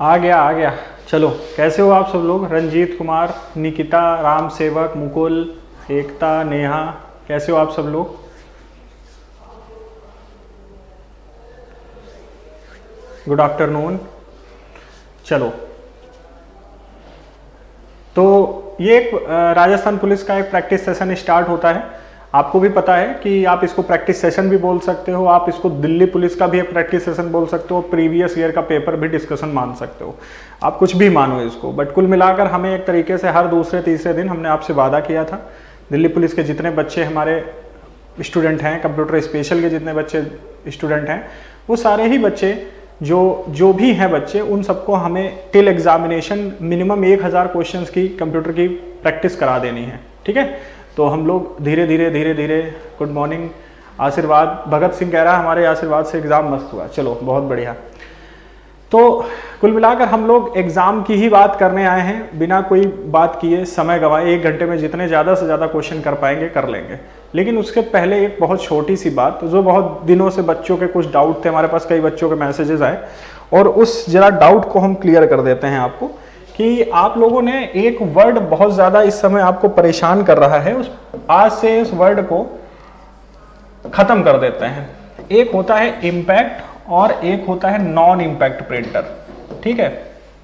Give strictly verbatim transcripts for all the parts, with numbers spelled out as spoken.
आ गया आ गया। चलो, कैसे हो आप सब लोग? रंजीत कुमार, निकिता, राम सेवक, मुकुल, एकता, नेहा, कैसे हो आप सब लोग? Good afternoon. चलो, तो ये एक राजस्थान पुलिस का एक प्रैक्टिस सेशन स्टार्ट होता है। आपको भी पता है कि आप इसको प्रैक्टिस सेशन भी बोल सकते हो, आप इसको दिल्ली पुलिस का भी एक प्रैक्टिस सेशन बोल सकते हो, प्रीवियस ईयर का पेपर भी डिस्कशन मान सकते हो, आप कुछ भी मानो इसको। बट कुल मिलाकर हमें एक तरीके से हर दूसरे तीसरे दिन हमने आपसे वादा किया था, दिल्ली पुलिस के जितने बच्चे हमारे स्टूडेंट हैं, कंप्यूटर स्पेशल के जितने बच्चे स्टूडेंट हैं, वो सारे ही बच्चे जो जो भी हैं बच्चे, उन सबको हमें टिल एग्जामिनेशन मिनिमम एक हज़ार क्वेश्चंस की कंप्यूटर की प्रैक्टिस करा देनी है। ठीक है, तो हम लोग धीरे धीरे धीरे धीरे। गुड मॉर्निंग आशीर्वाद, भगत सिंह कह रहा है हमारे आशीर्वाद से एग्ज़ाम मस्त हुआ। चलो, बहुत बढ़िया। तो कुल मिलाकर हम लोग एग्ज़ाम की ही बात करने आए हैं, बिना कोई बात किए समय गंवाए। एक घंटे में जितने ज़्यादा से ज़्यादा क्वेश्चन कर पाएंगे कर लेंगे। लेकिन उसके पहले एक बहुत छोटी सी बात, जो बहुत दिनों से बच्चों के कुछ डाउट थे, हमारे पास कई बच्चों के मैसेजेस आए, और उस जरा डाउट को हम क्लियर कर देते हैं आपको कि आप लोगों ने एक वर्ड बहुत ज़्यादा इस समय आपको परेशान कर रहा है, उस आज से इस वर्ड को ख़त्म कर देते हैं। एक होता है इम्पैक्ट और एक होता है नॉन इम्पैक्ट प्रिंटर। ठीक है,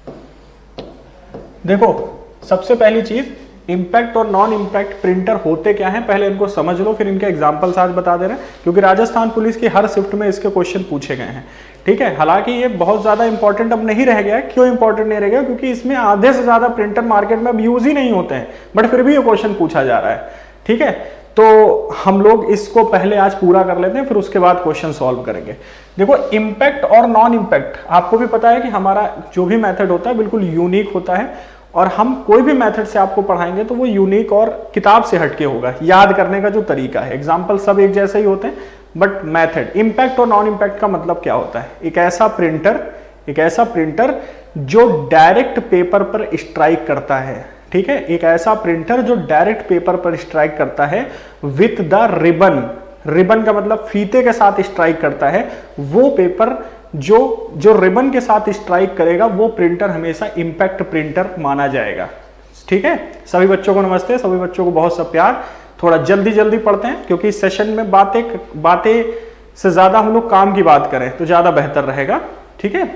देखो, सबसे पहली चीज, इम्पैक्ट और नॉन इम्पैक्ट प्रिंटर होते क्या हैं, पहले इनको समझ लो, फिर इनके एग्जांपल्स आज बता दे रहे हैं, क्योंकि राजस्थान पुलिस की हर शिफ्ट में इसके क्वेश्चन पूछे गए हैं। ठीक है, हालांकि ये बहुत ज्यादा इंपॉर्टेंट अब नहीं रह गया है। क्यों इंपॉर्टेंट नहीं रह गया? क्योंकि इसमें आधे से ज्यादा प्रिंटर मार्केट में अब यूज ही नहीं होते हैं, बट फिर भी ये क्वेश्चन पूछा जा रहा है। ठीक है, तो हम लोग इसको पहले आज पूरा कर लेते हैं, फिर उसके बाद क्वेश्चन सॉल्व करेंगे। देखो, इम्पैक्ट और नॉन इम्पैक्ट, आपको भी पता है कि हमारा जो भी मेथड होता है बिल्कुल यूनिक होता है, और हम कोई भी मेथड से आपको पढ़ाएंगे तो वो यूनिक और किताब से हटके होगा। याद करने का जो तरीका है, एग्जाम्पल सब एक जैसे ही होते हैं, बट मेथड। इम्पैक्ट और नॉन इम्पैक्ट का मतलब क्या होता है? एक ऐसा प्रिंटर एक ऐसा प्रिंटर जो डायरेक्ट पेपर पर स्ट्राइक करता है। ठीक है, एक ऐसा प्रिंटर जो डायरेक्ट पेपर पर स्ट्राइक करता है विथ द रिबन। रिबन का मतलब फीते के साथ स्ट्राइक करता है। वो पेपर जो जो रिबन के साथ स्ट्राइक करेगा, वो प्रिंटर हमेशा इम्पैक्ट प्रिंटर माना जाएगा। ठीक है, सभी बच्चों को नमस्ते, सभी बच्चों को बहुत सा प्यार। थोड़ा जल्दी जल्दी पढ़ते हैं, क्योंकि इस सेशन में बातें बातें से ज्यादा हम लोग काम की बात करें तो ज्यादा बेहतर रहेगा। ठीक है,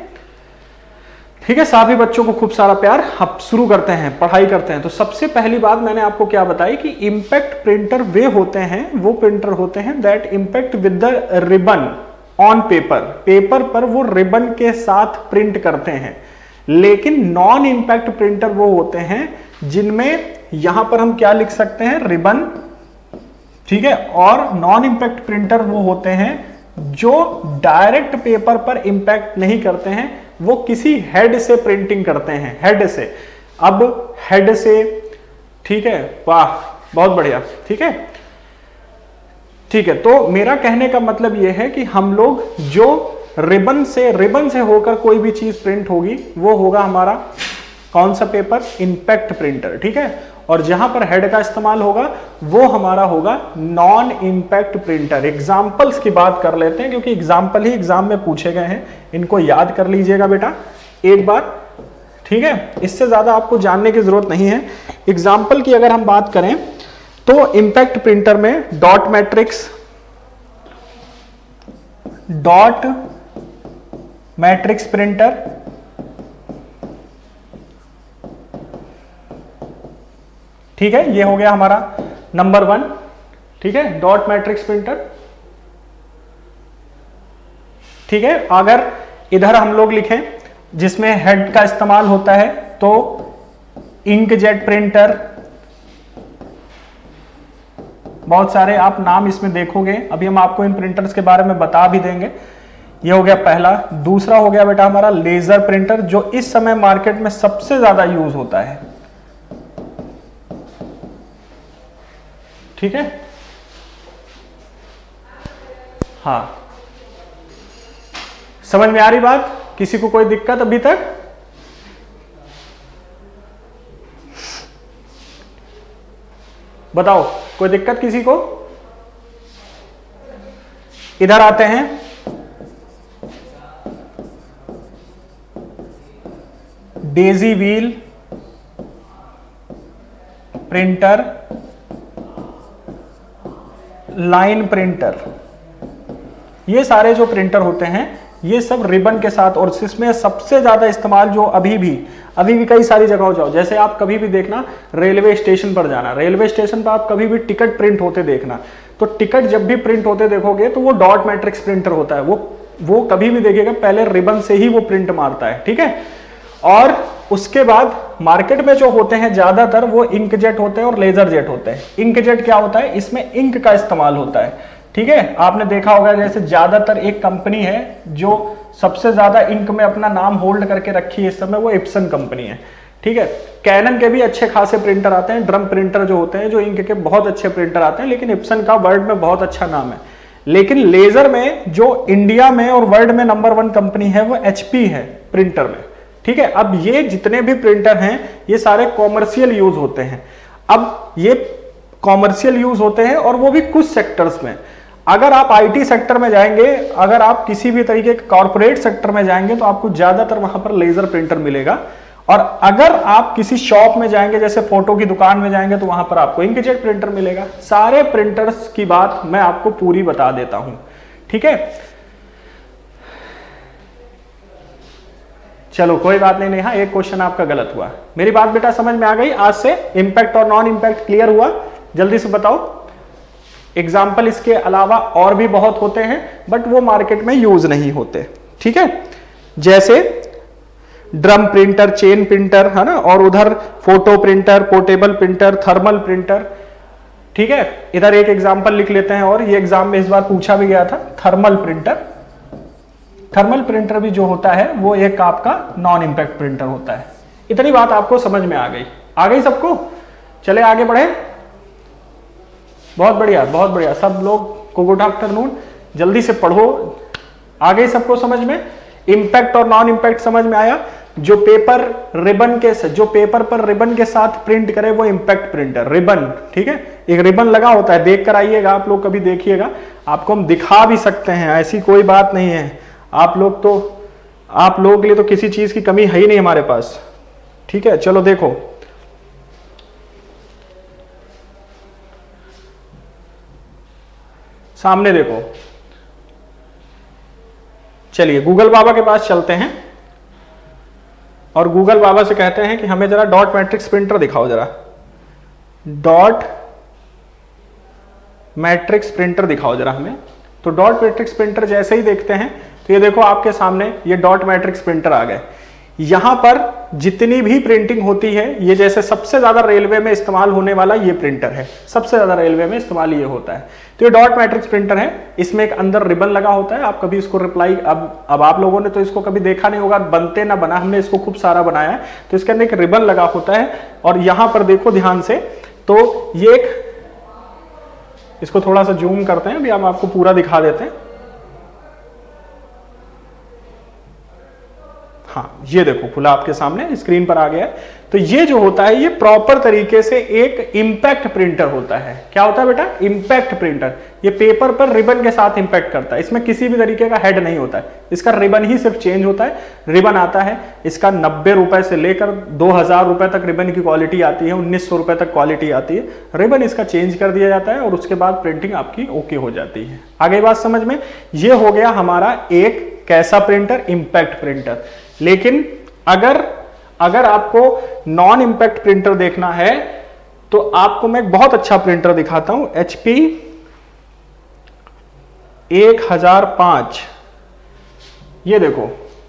ठीक है, सभी बच्चों को खूब सारा प्यार। अब शुरू करते हैं, पढ़ाई करते हैं। तो सबसे पहली बात मैंने आपको क्या बताई कि इम्पैक्ट प्रिंटर वे होते हैं, वो प्रिंटर होते हैं that impact with the ribbon on paper. Paper पर वो रिबन के साथ प्रिंट करते हैं। लेकिन नॉन इम्पैक्ट प्रिंटर वो होते हैं जिनमें यहां पर हम क्या लिख सकते हैं, रिबन। ठीक है, और नॉन इम्पैक्ट प्रिंटर वो होते हैं जो डायरेक्ट पेपर पर इम्पैक्ट नहीं करते हैं, वो किसी हेड से प्रिंटिंग करते हैं, हेड से। अब हेड से, ठीक है, वाह, बहुत बढ़िया। ठीक है, ठीक है, तो मेरा कहने का मतलब यह है कि हम लोग जो रिबन से रिबन से होकर कोई भी चीज प्रिंट होगी, वो होगा हमारा कौन सा पेपर, इम्पैक्ट प्रिंटर। ठीक है, और जहां पर हेड का इस्तेमाल होगा वो हमारा होगा नॉन इम्पैक्ट प्रिंटर। एग्जाम्पल्स की बात कर लेते हैं, क्योंकि एग्जाम्पल ही एग्जाम में पूछे गए हैं, इनको याद कर लीजिएगा बेटा एक बार। ठीक है, इससे ज्यादा आपको जानने की जरूरत नहीं है। एग्जाम्पल की अगर हम बात करें तो इम्पैक्ट प्रिंटर में dot matrix, dot matrix printer, ठीक है, ये हो गया हमारा नंबर वन। ठीक है, डॉट मैट्रिक्स प्रिंटर। ठीक है, अगर इधर हम लोग लिखें जिसमें हेड का इस्तेमाल होता है तो इंकजेट प्रिंटर, बहुत सारे आप नाम इसमें देखोगे, अभी हम आपको इन प्रिंटर्स के बारे में बता भी देंगे। ये हो गया पहला। दूसरा हो गया बेटा हमारा लेजर प्रिंटर, जो इस समय मार्केट में सबसे ज्यादा यूज होता है। ठीक है, हाँ, समझ में आ रही बात? किसी को कोई दिक्कत अभी तक? बताओ, कोई दिक्कत किसी को? इधर आते हैं। Daisy wheel printer, line printer, ये सारे जो प्रिंटर होते हैं ये सब रिबन के साथ, और इसमें सबसे ज्यादा इस्तेमाल जो अभी भी अभी भी कई सारी जगहों जाओ, जैसे आप कभी भी देखना रेलवे स्टेशन पर जाना, रेलवे स्टेशन पर आप कभी भी टिकट प्रिंट होते देखना, तो टिकट जब भी प्रिंट होते देखोगे तो वो डॉट मैट्रिक्स प्रिंटर होता है, वो वो कभी भी देखिएगा पहले रिबन से ही वो प्रिंट मारता है, ठीक है। और उसके बाद मार्केट में जो होते हैं ज्यादातर वो इंकजेट होते हैं और लेजर जेट होते हैं। इंकजेट क्या होता है, इसमें इंक का इस्तेमाल होता है, ठीक है। आपने देखा होगा जैसे ज्यादातर एक कंपनी है जो सबसे ज्यादा इंक में अपना नाम होल्ड करके रखी है इस समय, वो इप्सन कंपनी है, ठीक है। कैनन के भी अच्छे खासे प्रिंटर आते हैं, ड्रम प्रिंटर जो होते हैं, जो इंक के बहुत अच्छे प्रिंटर आते हैं, लेकिन इप्सन का वर्ल्ड में बहुत अच्छा नाम है। लेकिन लेजर में जो इंडिया में और वर्ल्ड में नंबर वन कंपनी है वो एचपी है प्रिंटर में, ठीक है। अब ये जितने भी प्रिंटर हैं ये सारे कॉमर्शियल यूज होते हैं। अब ये कॉमर्शियल यूज होते हैं और वो भी कुछ सेक्टर्स में। अगर आप आईटी सेक्टर में जाएंगे, अगर आप किसी भी तरीके के कॉर्पोरेट सेक्टर में जाएंगे तो आपको ज्यादातर वहां पर लेजर प्रिंटर मिलेगा। और अगर आप किसी शॉप में जाएंगे, जैसे फोटो की दुकान में जाएंगे, तो वहां पर आपको इंकजेट प्रिंटर मिलेगा। सारे प्रिंटर्स की बात मैं आपको पूरी बता देता हूं, ठीक है। चलो कोई बात नहीं, नेहा एक क्वेश्चन आपका गलत हुआ। मेरी बात बेटा समझ में आ गई? आज से इंपैक्ट और नॉन इंपैक्ट क्लियर हुआ? जल्दी से बताओ। एग्जाम्पल इसके अलावा और भी बहुत होते हैं, बट वो मार्केट में यूज नहीं होते, ठीक है। जैसे ड्रम प्रिंटर, चेन प्रिंटर, है ना, और उधर photo printer, portable printer, thermal printer, ठीक है। इधर एक एग्जाम्पल लिख लेते हैं, और ये एग्जाम में इस बार पूछा भी गया था, थर्मल प्रिंटर। थर्मल प्रिंटर भी जो होता है वो एक आपका नॉन इंपैक्ट प्रिंटर होता है। इतनी बात आपको समझ में आ गई? आ गई सबको? चले आगे बढ़े। बहुत बढ़िया, बहुत बढ़िया। सब लोग को गुड आफ्टरनून, जल्दी से पढ़ो। आ गई सबको समझ में? इंपैक्ट और नॉन इंपैक्ट समझ में आया? जो पेपर रिबन के जो पेपर पर रिबन के साथ प्रिंट करे वो इंपैक्ट प्रिंटर, रिबन, ठीक है। एक रिबन लगा होता है, देख कर आइएगा आप लोग, कभी देखिएगा, आपको हम दिखा भी सकते हैं, ऐसी कोई बात नहीं है। आप लोग तो आप लोगों के लिए तो किसी चीज की कमी है ही नहीं हमारे पास, ठीक है। चलो देखो, सामने देखो, चलिए गूगल बाबा के पास चलते हैं और गूगल बाबा से कहते हैं कि हमें जरा डॉट मैट्रिक्स प्रिंटर दिखाओ, जरा डॉट मैट्रिक्स प्रिंटर दिखाओ जरा हमें। तो डॉट मैट्रिक्स प्रिंटर जैसे ही देखते हैं तो ये देखो आपके सामने ये डॉट मैट्रिक्स प्रिंटर आ गए। यहां पर जितनी भी प्रिंटिंग होती है, ये जैसे सबसे ज्यादा रेलवे में इस्तेमाल होने वाला ये प्रिंटर है, सबसे ज्यादा रेलवे में इस्तेमाल ये होता है। तो ये डॉट मैट्रिक्स प्रिंटर है, इसमें एक अंदर रिबन लगा होता है। आप कभी इसको रिप्लाई, अब अब आप लोगों ने तो इसको कभी देखा नहीं होगा, बनते ना बना, हमने इसको खूब सारा बनाया है। तो इसके अंदर एक रिबन लगा होता है, और यहां पर देखो ध्यान से, तो ये एक, इसको थोड़ा सा जूम करते हैं, अभी हम आपको पूरा दिखा देते हैं। हाँ, ये देखो खुला आपके सामने स्क्रीन पर आ गया है। तो ये जो होता है ये प्रॉपर तरीके से एक इंपैक्ट प्रिंटर होता है। क्या होता है बेटा? Impact printer. ये पेपर पर रिबन के साथ इंपैक्ट करता है, इसमें किसी भी तरीके का हेड नहीं होता है, इसका रिबन ही सिर्फ चेंज होता है। रिबन आता है, इसका नब्बे रुपए से लेकर दो हजार रुपए तक रिबन की क्वालिटी आती है, उन्नीस सौ रुपए तक क्वालिटी आती है। रिबन इसका चेंज कर दिया जाता है और उसके बाद प्रिंटिंग आपकी ओके हो जाती है। आगे बात समझ में? ये हो गया हमारा एक कैसा प्रिंटर? Impact printer. लेकिन अगर अगर आपको नॉन इंपैक्ट प्रिंटर देखना है तो आपको मैं एक बहुत अच्छा प्रिंटर दिखाता हूं, एचपी एक हजार पांच। ये देखो,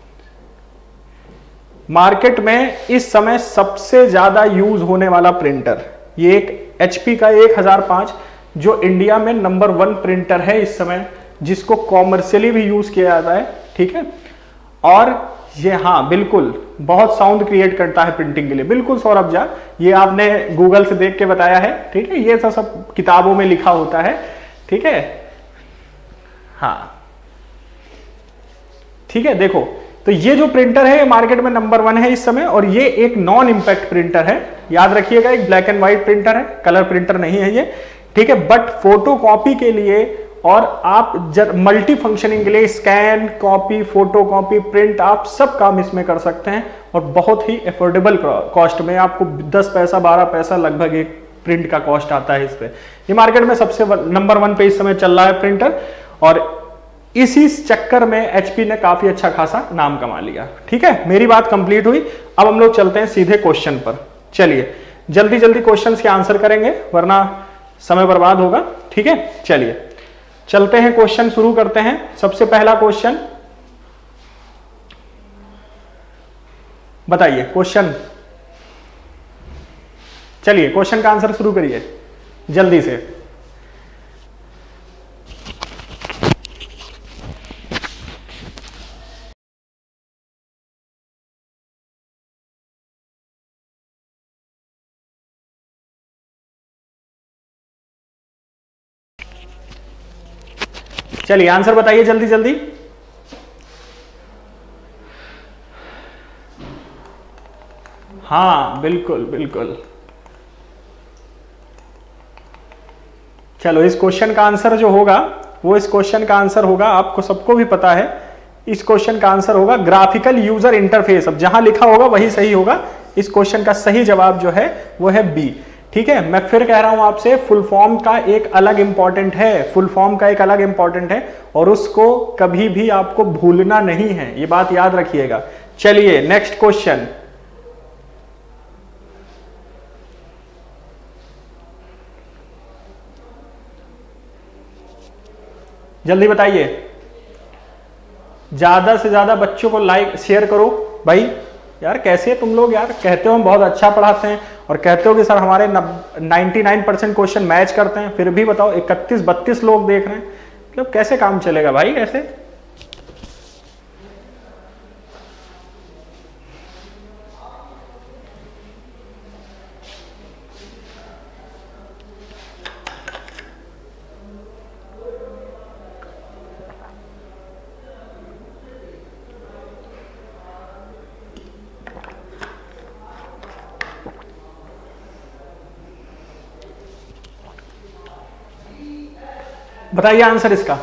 मार्केट में इस समय सबसे ज्यादा यूज होने वाला प्रिंटर, ये एक एचपी का एक हजार पांच, जो इंडिया में नंबर वन प्रिंटर है इस समय, जिसको कॉमर्शियली भी यूज किया जाता है, ठीक है। और ये हाँ बिल्कुल बहुत साउंड क्रिएट करता है प्रिंटिंग के लिए, बिल्कुल सौरभ जा, ये आपने गूगल से देख के बताया है, ठीक है। ये सब सब किताबों में लिखा होता है, ठीक है। हाँ ठीक है, देखो तो ये जो प्रिंटर है ये मार्केट में नंबर वन है इस समय, और ये एक नॉन इंपैक्ट प्रिंटर है। याद रखिएगा, एक ब्लैक एंड व्हाइट प्रिंटर है, कलर प्रिंटर नहीं है ये, ठीक है। बट फोटो कॉपी के लिए और आप मल्टी फंक्शनिंग के लिए scan, copy, photo copy, print, आप सब काम इसमें कर सकते हैं और बहुत ही अफोर्डेबल कॉस्ट में। आपको दस पैसा बारह पैसा लगभग एक प्रिंट का कॉस्ट आता है इस पे। ये मार्केट में सबसे नंबर वन पे इस समय चल रहा है प्रिंटर, और इसी चक्कर में एचपी ने काफी अच्छा खासा नाम कमा लिया। ठीक है, मेरी बात कंप्लीट हुई। अब हम लोग चलते हैं सीधे क्वेश्चन पर। चलिए जल्दी जल्दी क्वेश्चंस के आंसर करेंगे वरना समय बर्बाद होगा। ठीक है, चलिए चलते हैं, क्वेश्चन शुरू करते हैं। सबसे पहला क्वेश्चन बताइए, क्वेश्चन, चलिए क्वेश्चन का आंसर शुरू करिए जल्दी से। चलिए आंसर बताइए जल्दी जल्दी। हाँ बिल्कुल बिल्कुल, चलो इस क्वेश्चन का आंसर जो होगा वो इस क्वेश्चन का आंसर होगा, आपको सबको भी पता है, इस क्वेश्चन का आंसर होगा ग्राफिकल यूजर इंटरफेस। अब जहां लिखा होगा वही सही होगा। इस क्वेश्चन का सही जवाब जो है वो है बी। ठीक है, मैं फिर कह रहा हूं आपसे, फुल फॉर्म का एक अलग इंपॉर्टेंट है, फुल फॉर्म का एक अलग इंपॉर्टेंट है और उसको कभी भी आपको भूलना नहीं है, ये बात याद रखिएगा। चलिए नेक्स्ट क्वेश्चन, जल्दी बताइए। ज्यादा से ज्यादा बच्चों को लाइक शेयर करो भाई। यार कैसे तुम लोग यार, कहते हो हम बहुत अच्छा पढ़ाते हैं और कहते हो कि सर हमारे निन्यानवे परसेंट क्वेश्चन मैच करते हैं, फिर भी बताओ इकतीस बत्तीस लोग देख रहे हैं, मतलब कैसे काम चलेगा भाई, कैसे? बताइए आंसर इसका।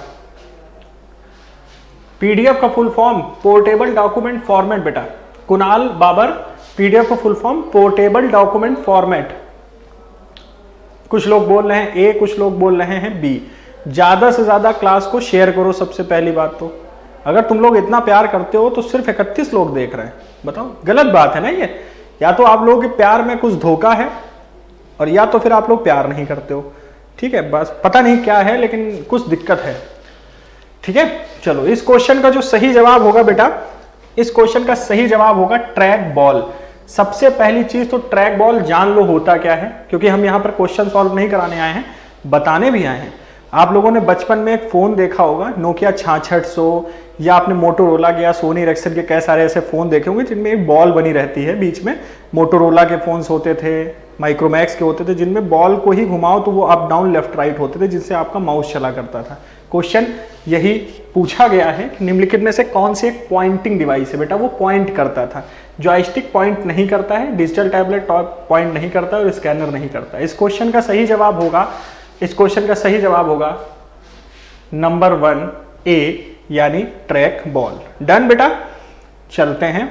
पीडीएफ का full form portable document format. बेटा कुणाल बाबर, पीडीएफ का full form portable document format. कुछ लोग बोल रहे हैं ए, कुछ लोग बोल रहे हैं बी। ज्यादा से ज्यादा क्लास को शेयर करो। सबसे पहली बात तो अगर तुम लोग इतना प्यार करते हो तो सिर्फ इकतीस लोग देख रहे हैं, बताओ गलत बात है ना ये। या तो आप लोगों के प्यार में कुछ धोखा है और या तो फिर आप लोग प्यार नहीं करते हो। ठीक है, बस पता नहीं क्या है लेकिन कुछ दिक्कत है। ठीक है, चलो इस क्वेश्चन का जो सही जवाब होगा बेटा, इस क्वेश्चन का सही जवाब होगा ट्रैक बॉल। सबसे पहली चीज तो ट्रैक बॉल जान लो होता क्या है, क्योंकि हम यहां पर क्वेश्चन सॉल्व नहीं कराने आए हैं, बताने भी आए हैं। आप लोगों ने बचपन में एक फोन देखा होगा नोकिया छियासठ सौ, या आपने मोटोरोला के या सोनी इरेक्सन के कई सारे ऐसे फोन देखे होंगे जिनमें एक बॉल बनी रहती है बीच में। मोटोरोला के फोन्स होते थे, माइक्रोमैक्स के होते थे, जिनमें बॉल को ही घुमाओ तो वो अप डाउन लेफ्ट राइट होते थे, जिससे आपका माउस चला करता था। क्वेश्चन यही पूछा गया है कि निम्नलिखित में से कौन सी एक पॉइंटिंग डिवाइस है। बेटा वो पॉइंट करता था। जॉयस्टिक पॉइंट नहीं करता है, डिजिटल टैबलेट पॉइंट नहीं करता है और स्कैनर नहीं करता है। इस क्वेश्चन का सही जवाब होगा, इस क्वेश्चन का सही जवाब होगा नंबर वन ए, यानी ट्रैक बॉल। डन बेटा, चलते हैं।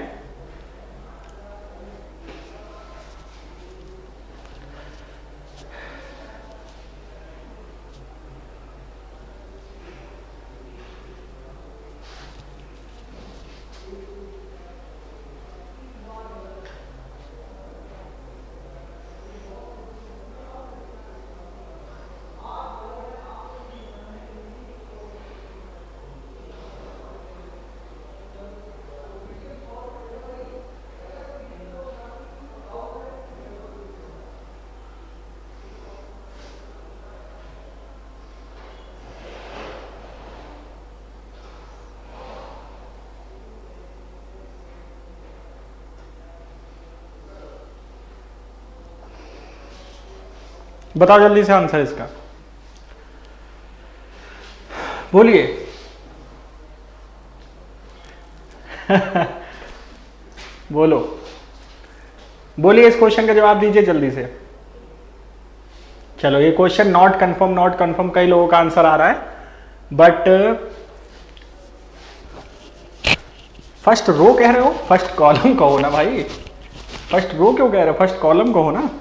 बताओ जल्दी से आंसर इसका, बोलिए। बोलो बोलिए, इस क्वेश्चन का जवाब दीजिए जल्दी से। चलो ये question not confirm, not confirm कई लोगों का आंसर आ रहा है। बट फर्स्ट रो कह रहे हो, फर्स्ट कॉलम कहो ना भाई, फर्स्ट रो क्यों कह रहे हो, फर्स्ट कॉलम कहो ना।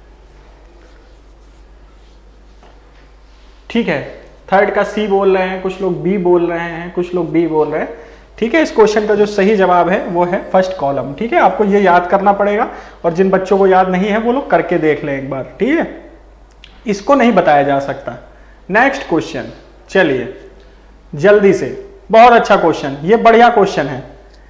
ठीक है, थर्ड का सी बोल रहे हैं, कुछ लोग बी बोल रहे हैं, कुछ लोग बी बोल रहे हैं। ठीक है, इस क्वेश्चन का जो सही जवाब है वो है फर्स्ट कॉलम। ठीक है, आपको ये याद करना पड़ेगा, और जिन बच्चों को याद नहीं है वो लोग करके देख लें एक बार। ठीक है, इसको नहीं बताया जा सकता। नेक्स्ट क्वेश्चन, चलिए जल्दी से, बहुत अच्छा क्वेश्चन, ये बढ़िया क्वेश्चन है।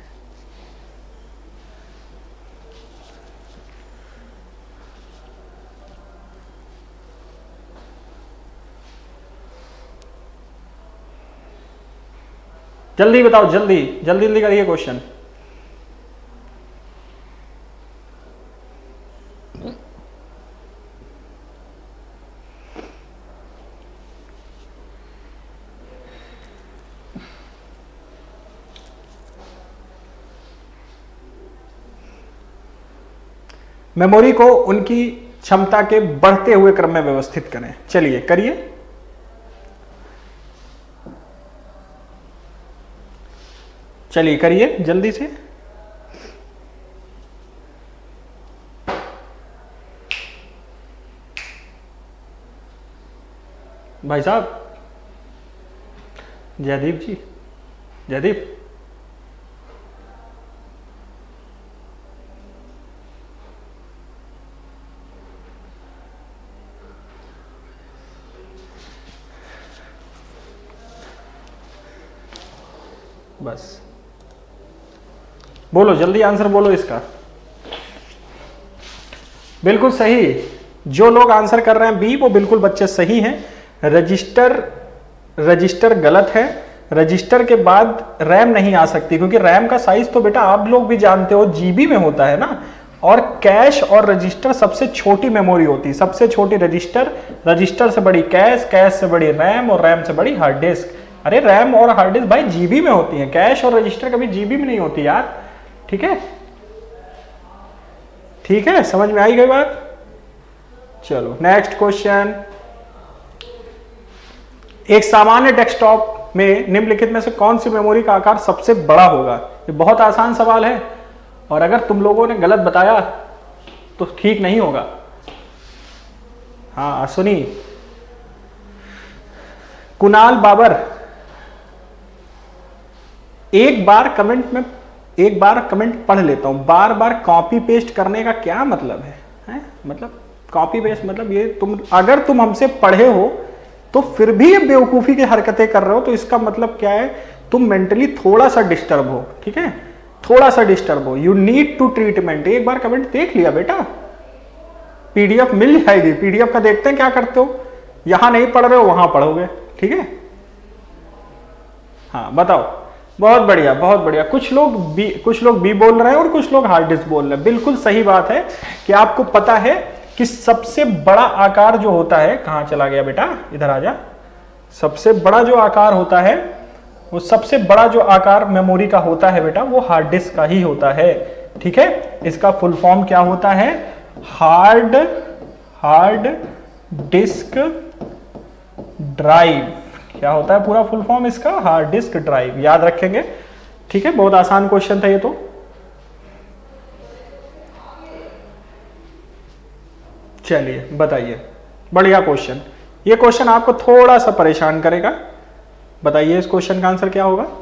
जल्दी बताओ, जल्दी जल्दी जल्दी करिए क्वेश्चन। मेमोरी को उनकी क्षमता के बढ़ते हुए क्रम में व्यवस्थित करें। चलिए करिए। चलिए करिए जल्दी से। भाई साहब, जयदीप जी, जयदीप बस बोलो, जल्दी आंसर बोलो इसका। बिल्कुल सही, जो लोग आंसर कर रहे हैं बी वो बिल्कुल बच्चे सही हैं। रजिस्टर रजिस्टर गलत है, रजिस्टर के बाद रैम नहीं आ सकती, क्योंकि रैम का साइज तो बेटा आप लोग भी जानते हो जीबी में होता है ना, और कैश और रजिस्टर सबसे छोटी मेमोरी होती है, सबसे छोटी रजिस्टर, रजिस्टर से बड़ी कैश, कैश से बड़ी रैम, और रैम से बड़ी हार्ड डिस्क। अरे रैम और हार्ड डिस्क भाई जीबी में होती है, कैश और रजिस्टर कभी जीबी में नहीं होती यार। ठीक है, ठीक है, समझ में आई गई बात। चलो नेक्स्ट क्वेश्चन, एक सामान्य डेस्कटॉप में निम्नलिखित में से कौन सी मेमोरी का आकार सबसे बड़ा होगा। ये बहुत आसान सवाल है, और अगर तुम लोगों ने गलत बताया तो ठीक नहीं होगा। हाँ सुनी, कुणाल बाबर, एक बार कमेंट में एक बार कमेंट पढ़ लेता हूं, बार बार कॉपी पेस्ट करने का क्या मतलब है, है? मतलब कॉपी पेस्ट मतलब ये, तुम अगर तुम हमसे पढ़े हो तो फिर भी ये बेवकूफी की हरकतें कर रहे हो, तो इसका मतलब क्या है, तुम मेंटली थोड़ा सा डिस्टर्ब हो। ठीक है, थोड़ा सा डिस्टर्ब हो, यू नीड टू ट्रीटमेंट। एक बार कमेंट देख लिया बेटा, पीडीएफ मिल जाएगी, पीडीएफ का देखते हैं क्या करते हो, यहां नहीं पढ़ रहे हो वहां पढ़ोगे। ठीक है, हाँ बताओ। बहुत बढ़िया, बहुत बढ़िया। कुछ लोग बी कुछ लोग बी बोल रहे हैं और कुछ लोग हार्ड डिस्क बोल रहे हैं। बिल्कुल सही बात है कि आपको पता है कि सबसे बड़ा आकार जो होता है, कहां चला गया बेटा, इधर आ जा। सबसे बड़ा जो आकार होता है, वो सबसे बड़ा जो आकार मेमोरी का होता है बेटा, वो हार्ड डिस्क का ही होता है। ठीक है, इसका फुल फॉर्म क्या होता है, हार्ड हार्ड डिस्क ड्राइव। क्या होता है पूरा फुल फॉर्म इसका, हार्ड डिस्क ड्राइव। याद रखेंगे। ठीक है, बहुत आसान क्वेश्चन था ये तो। चलिए बताइए, बढ़िया क्वेश्चन। ये क्वेश्चन आपको थोड़ा सा परेशान करेगा। बताइए इस क्वेश्चन का आंसर क्या होगा।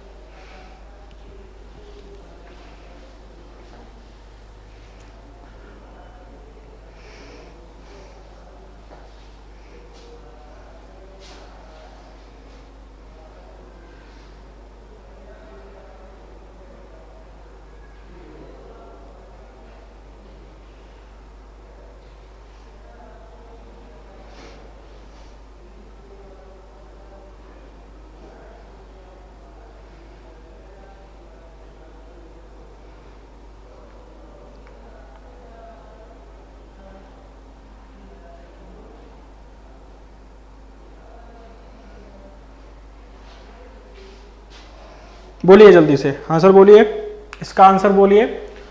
बोलिए जल्दी से आंसर बोलिए, इसका आंसर बोलिए।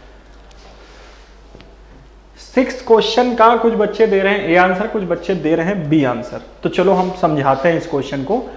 सिक्स क्वेश्चन का कुछ बच्चे दे रहे हैं ए आंसर, कुछ बच्चे दे रहे हैं बी आंसर। तो चलो हम समझाते हैं इस क्वेश्चन को।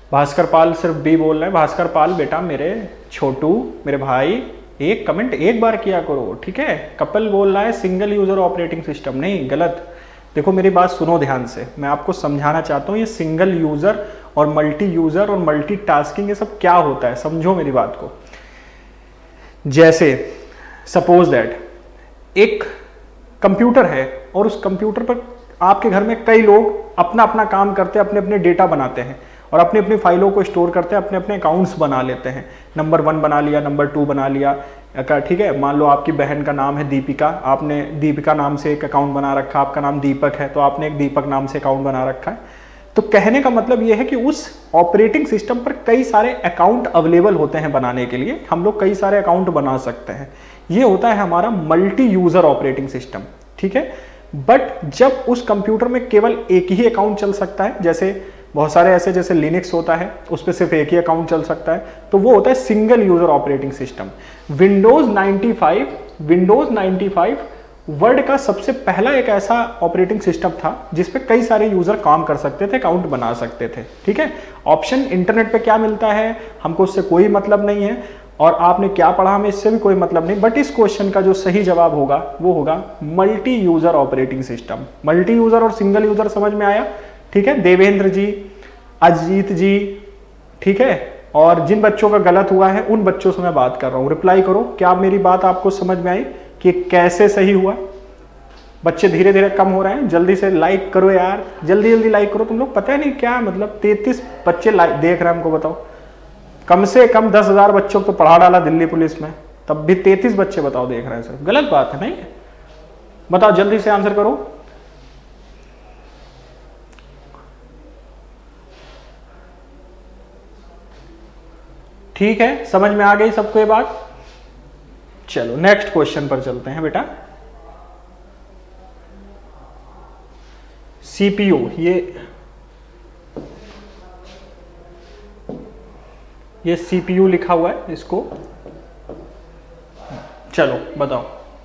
भास्कर पाल सिर्फ बी बोल रहे हैं। भास्कर पाल बेटा मेरे छोटू मेरे भाई, एक कमेंट एक बार किया करो, ठीक है। कपिल बोल रहा है सिंगल यूजर ऑपरेटिंग सिस्टम, नहीं गलत। देखो मेरी बात सुनो ध्यान से, मैं आपको समझाना चाहता हूँ ये सिंगल यूजर और मल्टी यूजर और मल्टी टास्किंग ये सब क्या होता है, समझो मेरी बात को। जैसे सपोज दैट एक कंप्यूटर है और उस कंप्यूटर पर आपके घर में कई लोग अपना अपना काम करते हैं, अपने अपने डेटा बनाते हैं और अपनी अपनी फाइलों को स्टोर करते हैं, अपने अपने अकाउंट्स बना लेते हैं। नंबर वन बना लिया, नंबर टू बना लिया, ठीक है। मान लो आपकी बहन का नाम है दीपिका, आपने दीपिका नाम से एक अकाउंट बना रखा, आपका नाम दीपक है तो आपने एक दीपक नाम से अकाउंट बना रखा है। तो कहने का मतलब यह है कि उस ऑपरेटिंग सिस्टम पर कई सारे अकाउंट अवेलेबल होते हैं बनाने के लिए, हम लोग कई सारे अकाउंट बना सकते हैं। ये होता है हमारा मल्टी यूजर ऑपरेटिंग सिस्टम, ठीक है। बट जब उस कंप्यूटर में केवल एक ही अकाउंट चल सकता है, जैसे बहुत सारे ऐसे जैसे लिनक्स होता है उस पर सिर्फ एक ही अकाउंट चल सकता है, तो वो होता है single user operating system. Windows ninety five Windows ninety five world का सबसे पहला एक ऐसा ऑपरेटिंग सिस्टम था जिसपे कई सारे यूजर काम कर सकते थे, अकाउंट बना सकते थे, ठीक है। ऑप्शन इंटरनेट पे क्या मिलता है हमको उससे कोई मतलब नहीं है, और आपने क्या पढ़ा हमें इससे भी कोई मतलब नहीं। बट इस क्वेश्चन का जो सही जवाब होगा वो होगा multi user operating system. Multi user और सिंगल यूजर समझ में आया, ठीक है। देवेंद्र जी, अजीत जी, ठीक है। और जिन बच्चों का गलत हुआ है उन बच्चों से मैं बात कर रहा हूं, रिप्लाई करो। क्या मेरी बात आपको समझ में आई कि कैसे सही हुआ? बच्चे धीरे धीरे कम हो रहे हैं, जल्दी से लाइक करो यार, जल्दी जल्दी लाइक करो। तुम लोग पता है नहीं क्या मतलब तैतीस बच्चे लाइक देख रहे हैं, हमको बताओ। कम से कम दस हजार बच्चों को तो पढ़ा डाला दिल्ली पुलिस में, तब भी तैतीस बच्चे बताओ देख रहे हैं सर, गलत बात है नहीं? बताओ जल्दी से आंसर करो। ठीक है, समझ में आ गई सबको ये बात? चलो नेक्स्ट क्वेश्चन पर चलते हैं बेटा। सीपीयू, ये ये सीपीयू लिखा हुआ है, इसको चलो बताओ,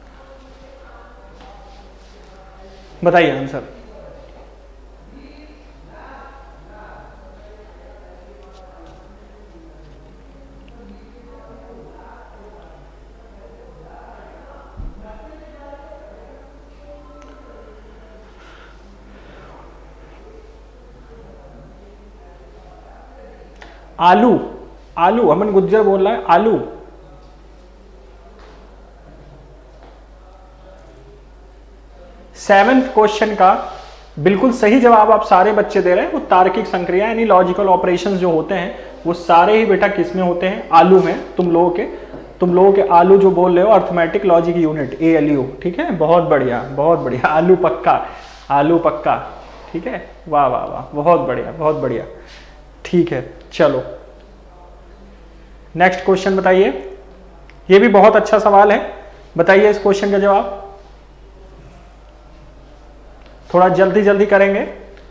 बताइए आंसर। आलू, आलू, अमन गुज्जर बोल रहा है आलू। सेवेंथ क्वेश्चन का बिल्कुल सही जवाब आप सारे बच्चे दे रहे हैं। वो तार्किक संक्रिया यानी लॉजिकल ऑपरेशंस जो होते हैं वो सारे ही बेटा किस में होते हैं? आलू में। तुम लोगों के तुम लोगों के आलू जो बोल रहे हो arithmetic logic unit, A L U, ठीक है। बहुत बढ़िया बहुत बढ़िया, आलू पक्का, आलू पक्का, ठीक है। वाह वाह वाह, बहुत बढ़िया बहुत बढ़िया, ठीक है। चलो नेक्स्ट क्वेश्चन बताइए। ये भी बहुत अच्छा सवाल है, बताइए इस क्वेश्चन का जवाब। थोड़ा जल्दी जल्दी करेंगे।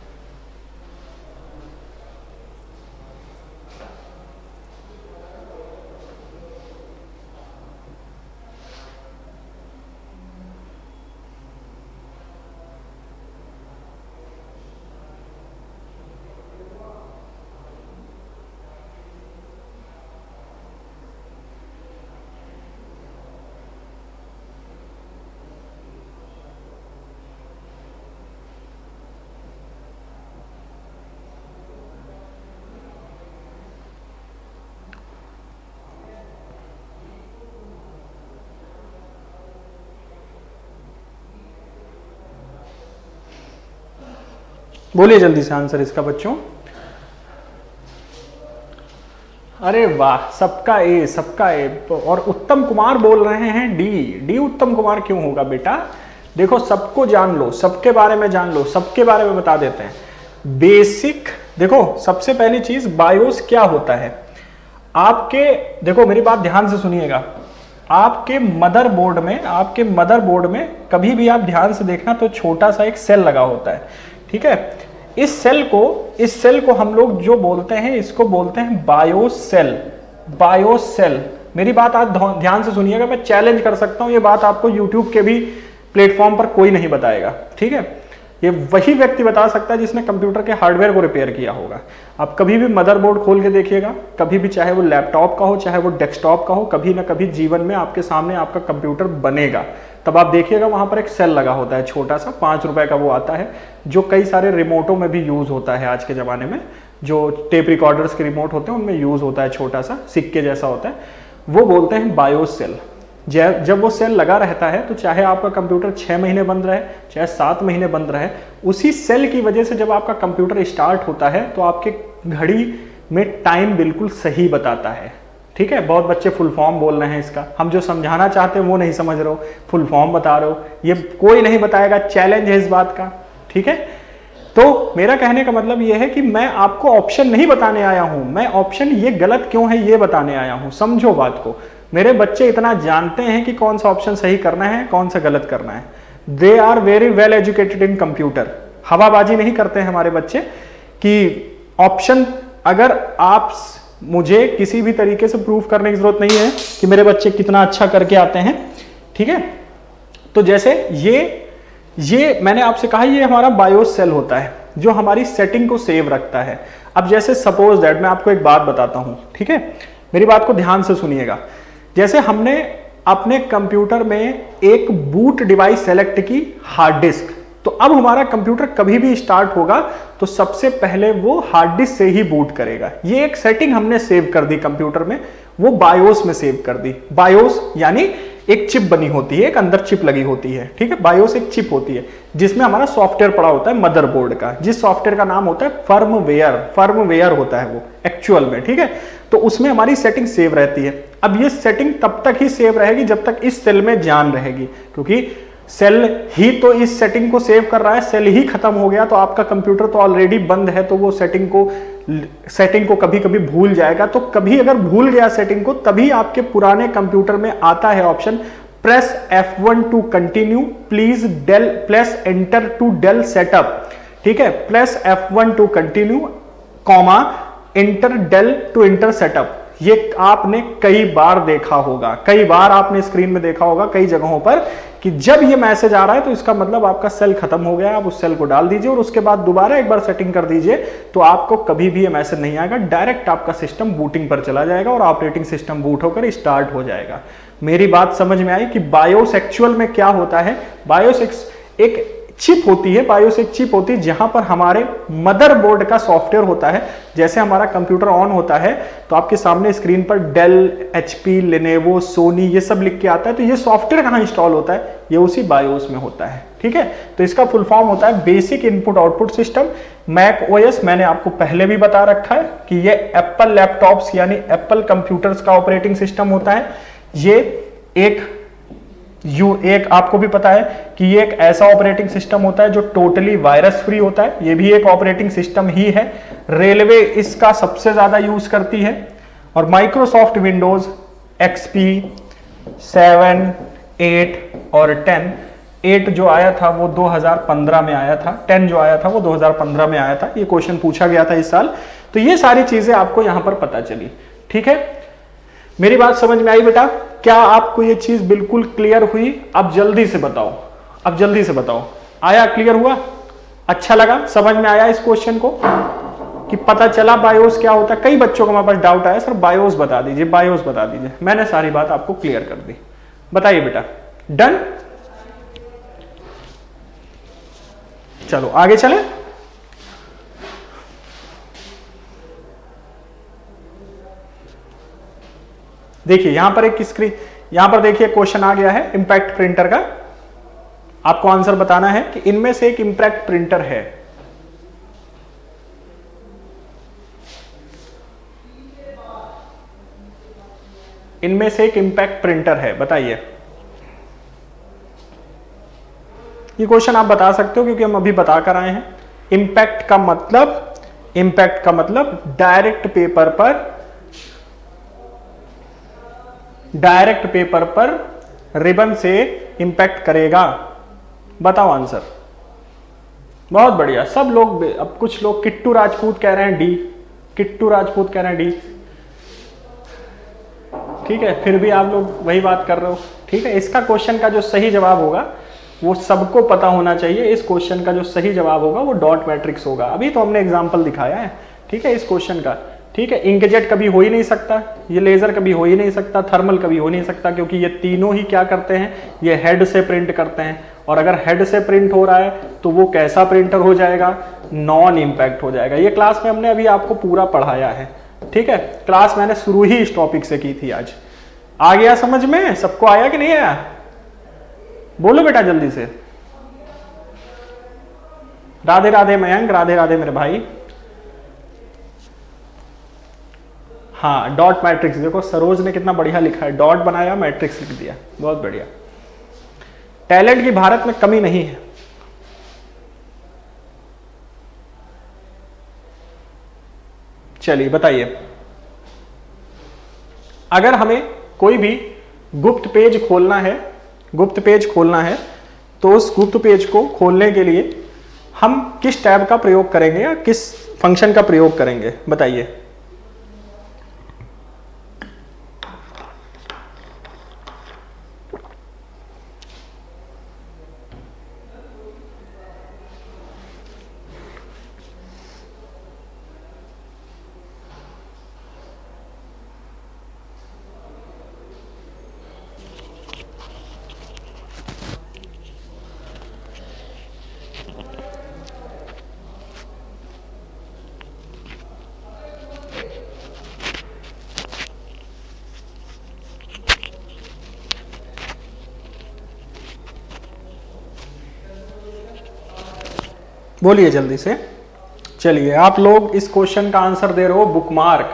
बोलिए जल्दी से आंसर इसका बच्चों। अरे वाह, सबका ए, सबका ए। और उत्तम कुमार बोल रहे हैं डी। डी उत्तम कुमार क्यों होगा बेटा? देखो सबको जान लो, सबके बारे में जान लो, सबके बारे में बता देते हैं। बेसिक, देखो सबसे पहली चीज बायोस क्या होता है आपके, देखो मेरी बात ध्यान से सुनिएगा। आपके मदरबोर्ड में आपके मदरबोर्ड में कभी भी आप ध्यान से देखना तो छोटा सा एक सेल लगा होता है, ठीक है। इस सेल को इस सेल को हम लोग जो बोलते हैं इसको बोलते हैं बायोस सेल। बायोस सेल, मेरी बात आज ध्यान से सुनिएगा, मैं चैलेंज कर सकता हूं ये बात आपको यूट्यूब के भी प्लेटफॉर्म पर कोई नहीं बताएगा, ठीक है। ये वही व्यक्ति बता सकता है जिसने कंप्यूटर के हार्डवेयर को रिपेयर किया होगा। आप कभी भी मदरबोर्ड खोल के देखिएगा, कभी भी, चाहे वो लैपटॉप का हो चाहे वो डेस्कटॉप का हो, कभी ना कभी जीवन में आपके सामने आपका कंप्यूटर बनेगा, तब आप देखिएगा वहां पर एक सेल लगा होता है छोटा सा, पाँच रुपए का वो आता है, जो कई सारे रिमोटों में भी यूज होता है आज के ज़माने में, जो टेप रिकॉर्डर्स के रिमोट होते हैं उनमें यूज होता है, छोटा सा सिक्के जैसा होता है, वो बोलते हैं बायोस सेल। जब वो सेल लगा रहता है तो चाहे आपका कंप्यूटर छः महीने बंद रहे चाहे सात महीने बंद रहे, उसी सेल की वजह से जब आपका कंप्यूटर स्टार्ट होता है तो आपके घड़ी में टाइम बिल्कुल सही बताता है। ठीक है, बहुत बच्चे फुल फॉर्म बोल रहे हैं इसका, हम जो समझाना चाहते हैं वो नहीं समझ रहे हो, फुल फॉर्म बता रहे हो, ये कोई नहीं बताएगा, चैलेंज है इस बात का। ठीक है, तो मेरा कहने का मतलब ये है कि मैं आपको ऑप्शन नहीं बताने आया हूं, मैं ऑप्शन ये गलत क्यों है ये बताने आया हूं। समझो बात को, मेरे बच्चे इतना जानते हैं कि कौन सा ऑप्शन सही करना है कौन सा गलत करना है। They are very well educated in computer. हवाबाजी नहीं करते हैं हमारे बच्चे कि ऑप्शन, अगर आप मुझे किसी भी तरीके से प्रूफ करने की जरूरत नहीं है कि मेरे बच्चे कितना अच्छा करके आते हैं। ठीक है, तो जैसे ये ये मैंने आपसे कहा ये हमारा बायोस सेल होता है जो हमारी सेटिंग को सेव रखता है। अब जैसे सपोज दैट मैं आपको एक बात बताता हूं, ठीक है, मेरी बात को ध्यान से सुनिएगा। जैसे हमने अपने कंप्यूटर में एक बूट डिवाइस सेलेक्ट की, हार्ड डिस्क, तो अब हमारा कंप्यूटर कभी भी स्टार्ट होगा तो सबसे पहले वो हार्ड डिस्क से ही बूट करेगा। ये एक सेटिंग हमने सेव कर दी कंप्यूटर में, वो बायोस में सेव कर दी। बायोस यानी एक चिप बनी होती है, एक अंदर चिप लगी होती है। ठीक है, बायोस एक चिप होती है जिसमें हमारा सॉफ्टवेयर पड़ा होता है मदरबोर्ड का, जिस सॉफ्टवेयर का नाम होता है फर्मवेयर। फर्मवेयर होता है वो एक्चुअल में। ठीक है, तो उसमें हमारी सेटिंग सेव रहती है। अब ये सेटिंग तब तक ही सेव रहेगी जब तक इस सेल में जान रहेगी, क्योंकि सेल ही तो इस सेटिंग को सेव कर रहा है। सेल ही खत्म हो गया तो आपका कंप्यूटर तो ऑलरेडी बंद है, तो वो सेटिंग को सेटिंग को कभी कभी भूल जाएगा। तो कभी अगर भूल गया सेटिंग को, तभी आपके पुराने कंप्यूटर में आता है option press F one to continue, please del press enter to del setup. ठीक है, press F one to continue comma enter del to enter setup. ये आपने कई बार देखा होगा, कई बार आपने स्क्रीन में देखा होगा कई जगहों पर कि जब ये मैसेज आ रहा है तो इसका मतलब आपका सेल खत्म हो गया। आप उस सेल को डाल दीजिए और उसके बाद दोबारा एक बार सेटिंग कर दीजिए, तो आपको कभी भी ये मैसेज नहीं आएगा। डायरेक्ट आपका सिस्टम बूटिंग पर चला जाएगा और ऑपरेटिंग सिस्टम बूट होकर स्टार्ट हो जाएगा। मेरी बात समझ में आई कि बायोस एक्चुअल में क्या होता है। बायोस एक, एक चिप होती है, बायोस एक चिप होती है जहां पर हमारे मदरबोर्ड का सॉफ्टवेयर होता है। जैसे हमारा कंप्यूटर ऑन होता है तो आपके सामने स्क्रीन पर डेल, एचपी, लेनेवो, सोनी ये सब लिख के आता है, तो ये सॉफ्टवेयर कहां इंस्टॉल होता है, ये उसी बायोस में होता है। ठीक है, तो इसका फुल फॉर्म होता है basic input output system, Mac OS. मैंने आपको पहले भी बता रखा है कि ये एप्पल लैपटॉप्स यानी एप्पल कंप्यूटर्स का ऑपरेटिंग सिस्टम होता है। ये एक यू एक आपको भी पता है कि ये एक ऐसा ऑपरेटिंग सिस्टम होता है जो टोटली वायरस फ्री होता है, ये भी एक ऑपरेटिंग सिस्टम ही है। रेलवे इसका सबसे ज्यादा यूज करती है। और Microsoft Windows XP seven, eight और टेन, एट जो आया था वो दो हज़ार पंद्रह में आया था, टेन जो आया था वो दो हज़ार पंद्रह में आया था। ये क्वेश्चन पूछा गया था इस साल। तो ये सारी चीजें आपको यहां पर पता चली। ठीक है, मेरी बात समझ में आई बेटा? क्या आपको ये चीज बिल्कुल क्लियर हुई? अब जल्दी से बताओ, अब जल्दी से बताओ, आया, क्लियर हुआ, अच्छा लगा, समझ में आया इस क्वेश्चन को कि पता चला बायोस क्या होता है? कई बच्चों को हमारे पास डाउट आया, सर बायोस बता दीजिए, बायोस बता दीजिए। मैंने सारी बात आपको क्लियर कर दी। बताइए बेटा, डन? चलो आगे चले। देखिए यहां पर एक स्क्रीन, यहां पर देखिए क्वेश्चन आ गया है इंपैक्ट प्रिंटर का। आपको आंसर बताना है कि इनमें से एक इंपैक्ट प्रिंटर है। इनमें से एक इंपैक्ट प्रिंटर है, बताइए। ये क्वेश्चन आप बता सकते हो क्योंकि हम अभी बता कर आए हैं। इंपैक्ट का मतलब, इंपैक्ट का मतलब डायरेक्ट पेपर पर, डायरेक्ट पेपर पर रिबन से इंपैक्ट करेगा। बताओ आंसर। बहुत बढ़िया, सब लोग। अब कुछ लोग, किट्टू राजपूत कह रहे हैं डी, किट्टू राजपूत कह रहे हैं डी। ठीक है, फिर भी आप लोग वही बात कर रहे हो। ठीक है, इसका क्वेश्चन का जो सही जवाब होगा वो सबको पता होना चाहिए। इस क्वेश्चन का जो सही जवाब होगा वो डॉट मैट्रिक्स होगा। अभी तो हमने एग्जाम्पल दिखाया है, ठीक है, इस क्वेश्चन का, ठीक है। इंकजेट कभी हो ही नहीं सकता, ये लेजर कभी हो ही नहीं सकता, थर्मल कभी हो नहीं सकता, क्योंकि ये तीनों ही क्या करते हैं, ये हेड से प्रिंट करते हैं। और अगर हेड से प्रिंट हो रहा है तो वो कैसा प्रिंटर हो जाएगा, नॉन इम्पैक्ट हो जाएगा। ये क्लास में हमने अभी आपको पूरा पढ़ाया है, ठीक है। क्लास मैंने शुरू ही इस टॉपिक से की थी आज। आ गया समझ में? सबको आया कि नहीं आया? बोलो बेटा जल्दी से। राधे राधे मयंक, राधे राधे मेरे भाई। हाँ, डॉट मैट्रिक्स, देखो सरोज ने कितना बढ़िया लिखा है, डॉट बनाया मैट्रिक्स लिख दिया, बहुत बढ़िया। टैलेंट की भारत में कमी नहीं है। चलिए बताइए, अगर हमें कोई भी गुप्त पेज खोलना है, गुप्त पेज खोलना है, तो उस गुप्त पेज को खोलने के लिए हम किस टैब का प्रयोग करेंगे या किस फंक्शन का प्रयोग करेंगे, बताइए। बोलिए जल्दी से। चलिए, आप लोग इस क्वेश्चन का आंसर दे रहे हो बुकमार्क।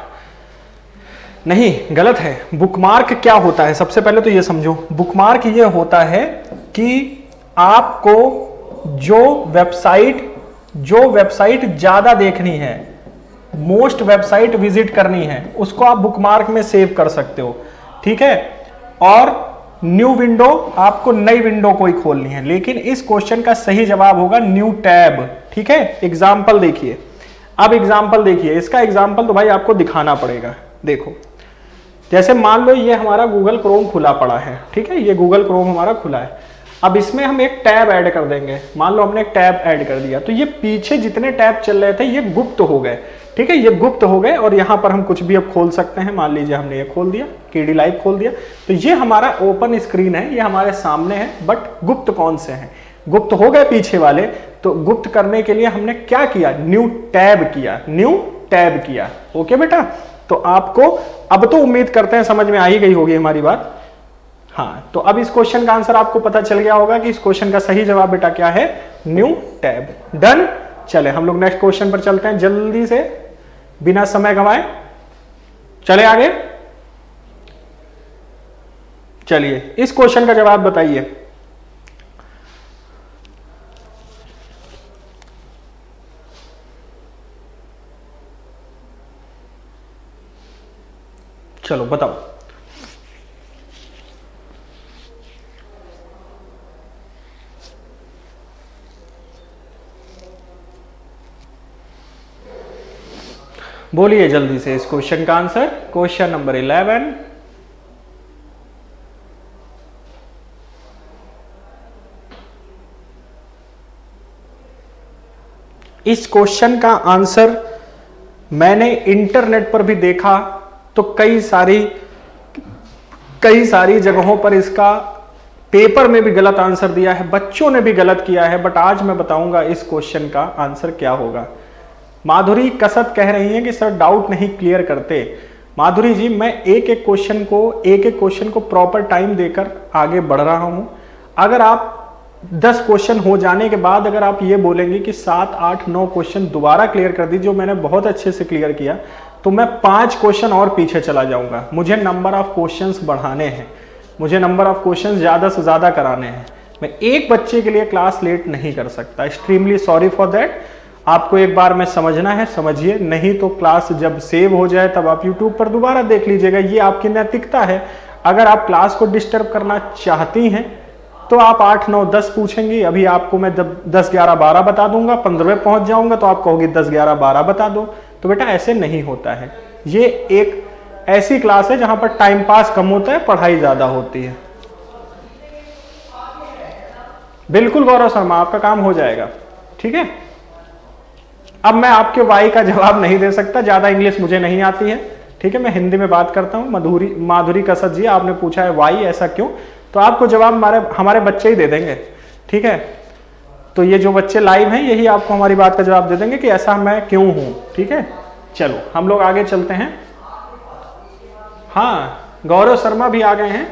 नहीं, गलत है। बुकमार्क क्या होता है, सबसे पहले तो ये समझो। बुकमार्क ये होता है कि आपको जो वेबसाइट जो वेबसाइट ज्यादा देखनी है, मोस्ट वेबसाइट विजिट करनी है, उसको आप बुकमार्क में सेव कर सकते हो, ठीक है। और न्यू विंडो, आपको नई विंडो कोई खोलनी है, लेकिन इस क्वेश्चन का सही जवाब होगा न्यू टैब, ठीक है। एग्जाम्पल देखिए, अब एग्जाम्पल देखिए, इसका एग्जाम्पल तो भाई आपको दिखाना पड़ेगा। देखो, जैसे मान लो ये हमारा गूगल क्रोम खुला पड़ा है, ठीक है, ये गूगल क्रोम हमारा खुला है। अब इसमें हम एक टैब ऐड कर देंगे। मान लो हमने एक टैब ऐड कर दिया, तो ये पीछे जितने टैब चल रहे थे ये गुप्त हो गए, ठीक है, ये गुप्त हो गए। और यहाँ पर हम कुछ भी अब खोल सकते हैं। मान लीजिए हमने ये खोल दिया, केडी लाइव खोल दिया, तो ये हमारा ओपन स्क्रीन है, ये हमारे सामने है, बट गुप्त कौन से हैं, गुप्त हो गए पीछे वाले। तो गुप्त करने के लिए हमने क्या किया, न्यू टैब किया, न्यू टैब किया। ओके बेटा, तो आपको अब तो उम्मीद करते हैं समझ में आ ही गई होगी हमारी बात। हाँ, तो अब इस क्वेश्चन का आंसर आपको पता चल गया होगा कि इस क्वेश्चन का सही जवाब बेटा क्या है, न्यू टैब। डन। चले हम लोग नेक्स्ट क्वेश्चन पर चलते हैं जल्दी से, बिना समय गंवाए चले आगे। चलिए, इस क्वेश्चन का जवाब बताइए। चलो बताओ। बोलिए जल्दी से इस क्वेश्चन का आंसर। क्वेश्चन नंबर इलेवन, इस क्वेश्चन का आंसर मैंने इंटरनेट पर भी देखा, तो कई सारी कई सारी जगहों पर इसका पेपर में भी गलत आंसर दिया है, बच्चों ने भी गलत किया है, बट आज मैं बताऊंगा इस क्वेश्चन का आंसर क्या होगा। माधुरी कसत कह रही हैं कि सर डाउट नहीं क्लियर करते। माधुरी जी, मैं एक एक क्वेश्चन को एक एक क्वेश्चन को प्रॉपर टाइम देकर आगे बढ़ रहा हूं। अगर आप दस क्वेश्चन हो जाने के बाद अगर आप ये बोलेंगे कि सात आठ नौ क्वेश्चन दोबारा क्लियर कर दीजिए, जो मैंने बहुत अच्छे से क्लियर किया, तो मैं पांच क्वेश्चन और पीछे चला जाऊंगा। मुझे नंबर ऑफ क्वेश्चंस बढ़ाने हैं, मुझे नंबर ऑफ क्वेश्चंस ज्यादा से ज्यादा कराने हैं। मैं एक बच्चे के लिए क्लास लेट नहीं कर सकता। Extremely sorry for that. आपको एक बार में समझना है समझिए, नहीं तो क्लास जब सेव हो जाए तब आप यूट्यूब पर दोबारा देख लीजिएगा। ये आपकी नैतिकता है। अगर आप क्लास को डिस्टर्ब करना चाहती हैं तो आप आठ नौ दस पूछेंगी। अभी आपको मैं जब दस ग्यारह बारह बता दूंगा, पंद्रहवें पहुंच जाऊंगा तो आप कहोगे दस ग्यारह बारह बता दो। तो बेटा ऐसे नहीं होता है। ये एक ऐसी क्लास है जहां पर टाइम पास कम होता है, पढ़ाई ज्यादा होती है। बिल्कुल गौरव शर्मा, आपका काम हो जाएगा। ठीक है, अब मैं आपके वाई का जवाब नहीं दे सकता, ज्यादा इंग्लिश मुझे नहीं आती है। ठीक है, मैं हिंदी में बात करता हूं। मधुरी माधुरी कसत जी, आपने पूछा है वाई ऐसा क्यों, तो आपको जवाब हमारे हमारे बच्चे ही दे देंगे। ठीक है, तो ये जो बच्चे लाइव हैं यही आपको हमारी बात का जवाब दे देंगे कि ऐसा मैं क्यों हूं। ठीक है, चलो हम लोग आगे चलते हैं। हाँ, गौरव शर्मा भी आ गए हैं।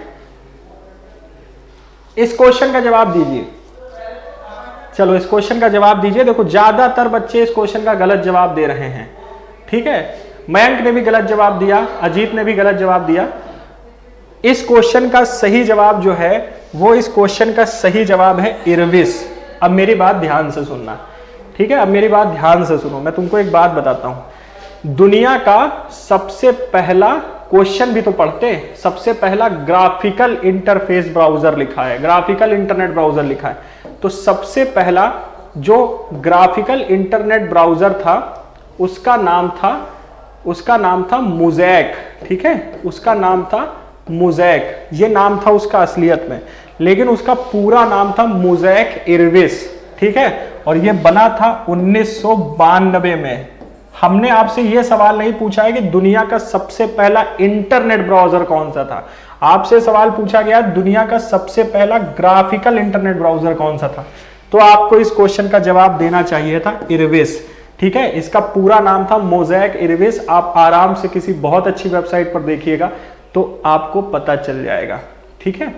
इस क्वेश्चन का जवाब दीजिए। चलो इस क्वेश्चन का जवाब दीजिए। देखो ज्यादातर बच्चे इस क्वेश्चन का गलत जवाब दे रहे हैं। ठीक है, मयंक ने भी गलत जवाब दिया, अजीत ने भी गलत जवाब दिया। इस क्वेश्चन का सही जवाब जो है वो इस क्वेश्चन का सही जवाब है इरविस। अब मेरी बात ध्यान से सुनना। ठीक है, अब मेरी बात ध्यान से सुनो। मैं तुमको एक बात बताता हूं, दुनिया का सबसे पहला क्वेश्चन भी तो पढ़ते हैं, सबसे पहला ग्राफिकल इंटरफेस ब्राउजर लिखा है, ग्राफिकल इंटरनेट ब्राउजर लिखा है। तो सबसे पहला जो ग्राफिकल इंटरनेट ब्राउजर था उसका नाम था उसका नाम था मोज़ेक। ठीक है, उसका नाम था मोज़ेक, ये नाम था उसका असलियत में, लेकिन उसका पूरा नाम था मोज़ेक इरविस। ठीक है, और ये बना था उन्नीस सौ बानवे में। हमने आपसे ये सवाल नहीं पूछा है कि दुनिया का सबसे पहला इंटरनेट ब्राउजर कौन सा था, आपसे सवाल पूछा गया दुनिया का सबसे पहला ग्राफिकल इंटरनेट ब्राउजर कौन सा था। तो आपको इस क्वेश्चन का जवाब देना चाहिए था इरविस। ठीक है, इसका पूरा नाम था मोज़ेक इरविस। आप आराम से किसी बहुत अच्छी वेबसाइट पर देखिएगा तो आपको पता चल जाएगा। ठीक है,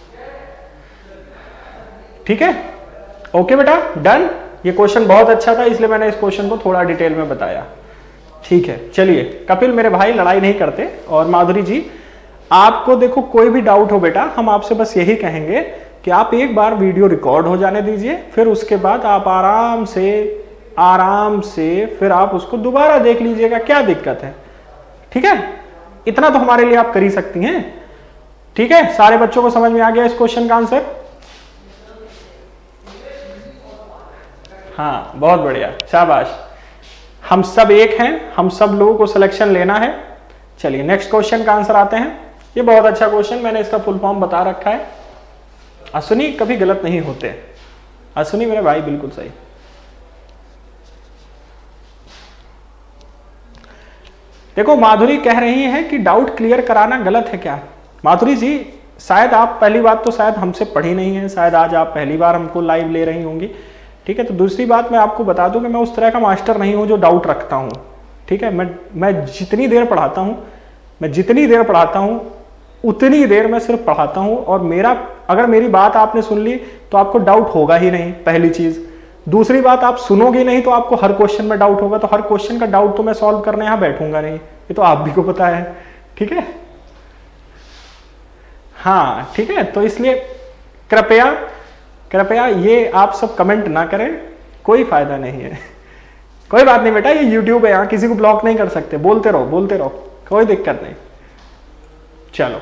ठीक है, ओके बेटा, डन। ये क्वेश्चन बहुत अच्छा था इसलिए मैंने इस क्वेश्चन को थोड़ा डिटेल में बताया। ठीक है, चलिए कपिल मेरे भाई लड़ाई नहीं करते। और माधुरी जी, आपको देखो कोई भी डाउट हो बेटा, हम आपसे बस यही कहेंगे कि आप एक बार वीडियो रिकॉर्ड हो जाने दीजिए, फिर उसके बाद आप आराम से आराम से फिर आप उसको दोबारा देख लीजिएगा, क्या दिक्कत है। ठीक है, इतना तो हमारे लिए आप कर ही सकती हैं। ठीक है, सारे बच्चों को समझ में आ गया इस क्वेश्चन का आंसर? हाँ, बहुत बढ़िया, शाबाश। हम सब एक हैं, हम सब लोगों को सिलेक्शन लेना है। चलिए नेक्स्ट क्वेश्चन का आंसर आते हैं। ये बहुत अच्छा क्वेश्चन, मैंने इसका फुल फॉर्म बता रखा है। अश्विनी कभी गलत नहीं होते, अश्विनी मेरे भाई बिल्कुल सही। देखो माधुरी कह रही है कि डाउट क्लियर कराना गलत है क्या। माधुरी जी, शायद आप पहली बात तो शायद हमसे पढ़ी नहीं है, शायद आज आप पहली बार हमको लाइव ले रही होंगी। ठीक है, तो दूसरी बात मैं आपको बता दूं कि मैं उस तरह का मास्टर नहीं हूं जो डाउट रखता हूं। ठीक है, मैं मैं जितनी देर पढ़ाता हूं मैं जितनी देर पढ़ाता हूं उतनी देर मैं सिर्फ पढ़ाता हूं, और मेरा अगर मेरी बात आपने सुन ली तो आपको डाउट होगा ही नहीं, पहली चीज। दूसरी बात, आप सुनोगे नहीं तो आपको हर क्वेश्चन में डाउट होगा, तो हर क्वेश्चन का डाउट तो मैं सॉल्व करने यहां बैठूंगा नहीं, ये तो आप भी को पता है। ठीक है, हाँ ठीक है, तो इसलिए कृपया कृपया ये आप सब कमेंट ना करें, कोई फायदा नहीं है। कोई बात नहीं बेटा, ये यूट्यूब है, यहाँ किसी को ब्लॉक नहीं कर सकते, बोलते रहो बोलते रहो, कोई दिक्कत नहीं। चलो,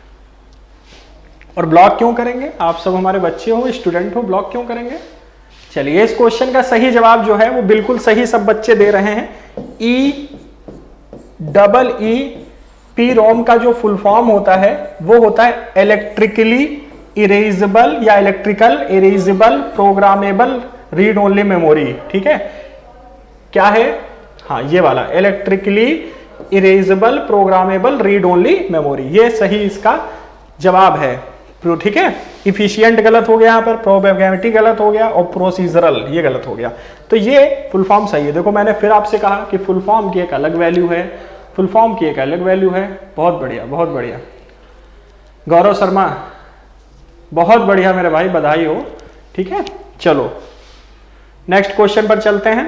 और ब्लॉक क्यों करेंगे, आप सब हमारे बच्चे हो, स्टूडेंट हो, ब्लॉक क्यों करेंगे। चलिए, इस क्वेश्चन का सही जवाब जो है वो बिल्कुल सही सब बच्चे दे रहे हैं। E double E P ROM का जो फुल फॉर्म होता है वो होता है इलेक्ट्रिकली इरेजेबल या electrical erasable programmable read only memory. ठीक है, क्या है, हाँ ये वाला electrically erasable programmable read only memory, ये सही इसका जवाब है। ठीक है, इफिशिएंट गलत हो गया, यहाँ पर प्रोबेबिलिटी गलत हो गया, और प्रोसीजरल ये गलत हो गया। तो ये फुल फॉर्म सही है। देखो मैंने फिर आपसे कहा कि फुल फॉर्म की एक अलग वैल्यू है, फुल फॉर्म की एक अलग वैल्यू है। बहुत बढ़िया बहुत बढ़िया गौरव शर्मा, बहुत बढ़िया मेरे भाई, बधाई हो। ठीक है, चलो नेक्स्ट क्वेश्चन पर चलते हैं।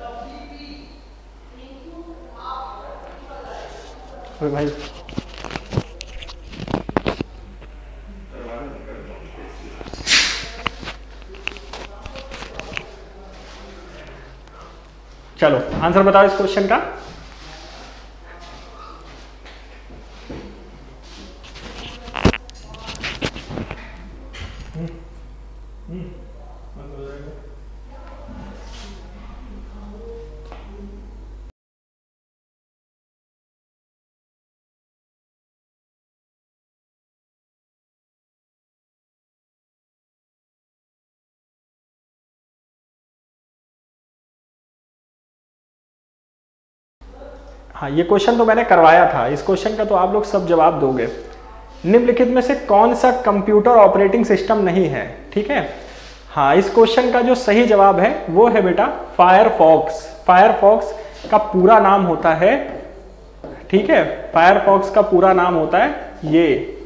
भाई चलो आंसर बताओ इस क्वेश्चन का। हाँ, ये क्वेश्चन तो मैंने करवाया था, इस क्वेश्चन का तो आप लोग सब जवाब दोगे। निम्नलिखित में से कौन सा कंप्यूटर ऑपरेटिंग सिस्टम नहीं है? ठीक है, हाँ, इस क्वेश्चन का जो सही जवाब है वो है बेटा फायरफॉक्स। फायरफॉक्स का पूरा नाम होता है, ठीक है, फायरफॉक्स का पूरा नाम होता है ये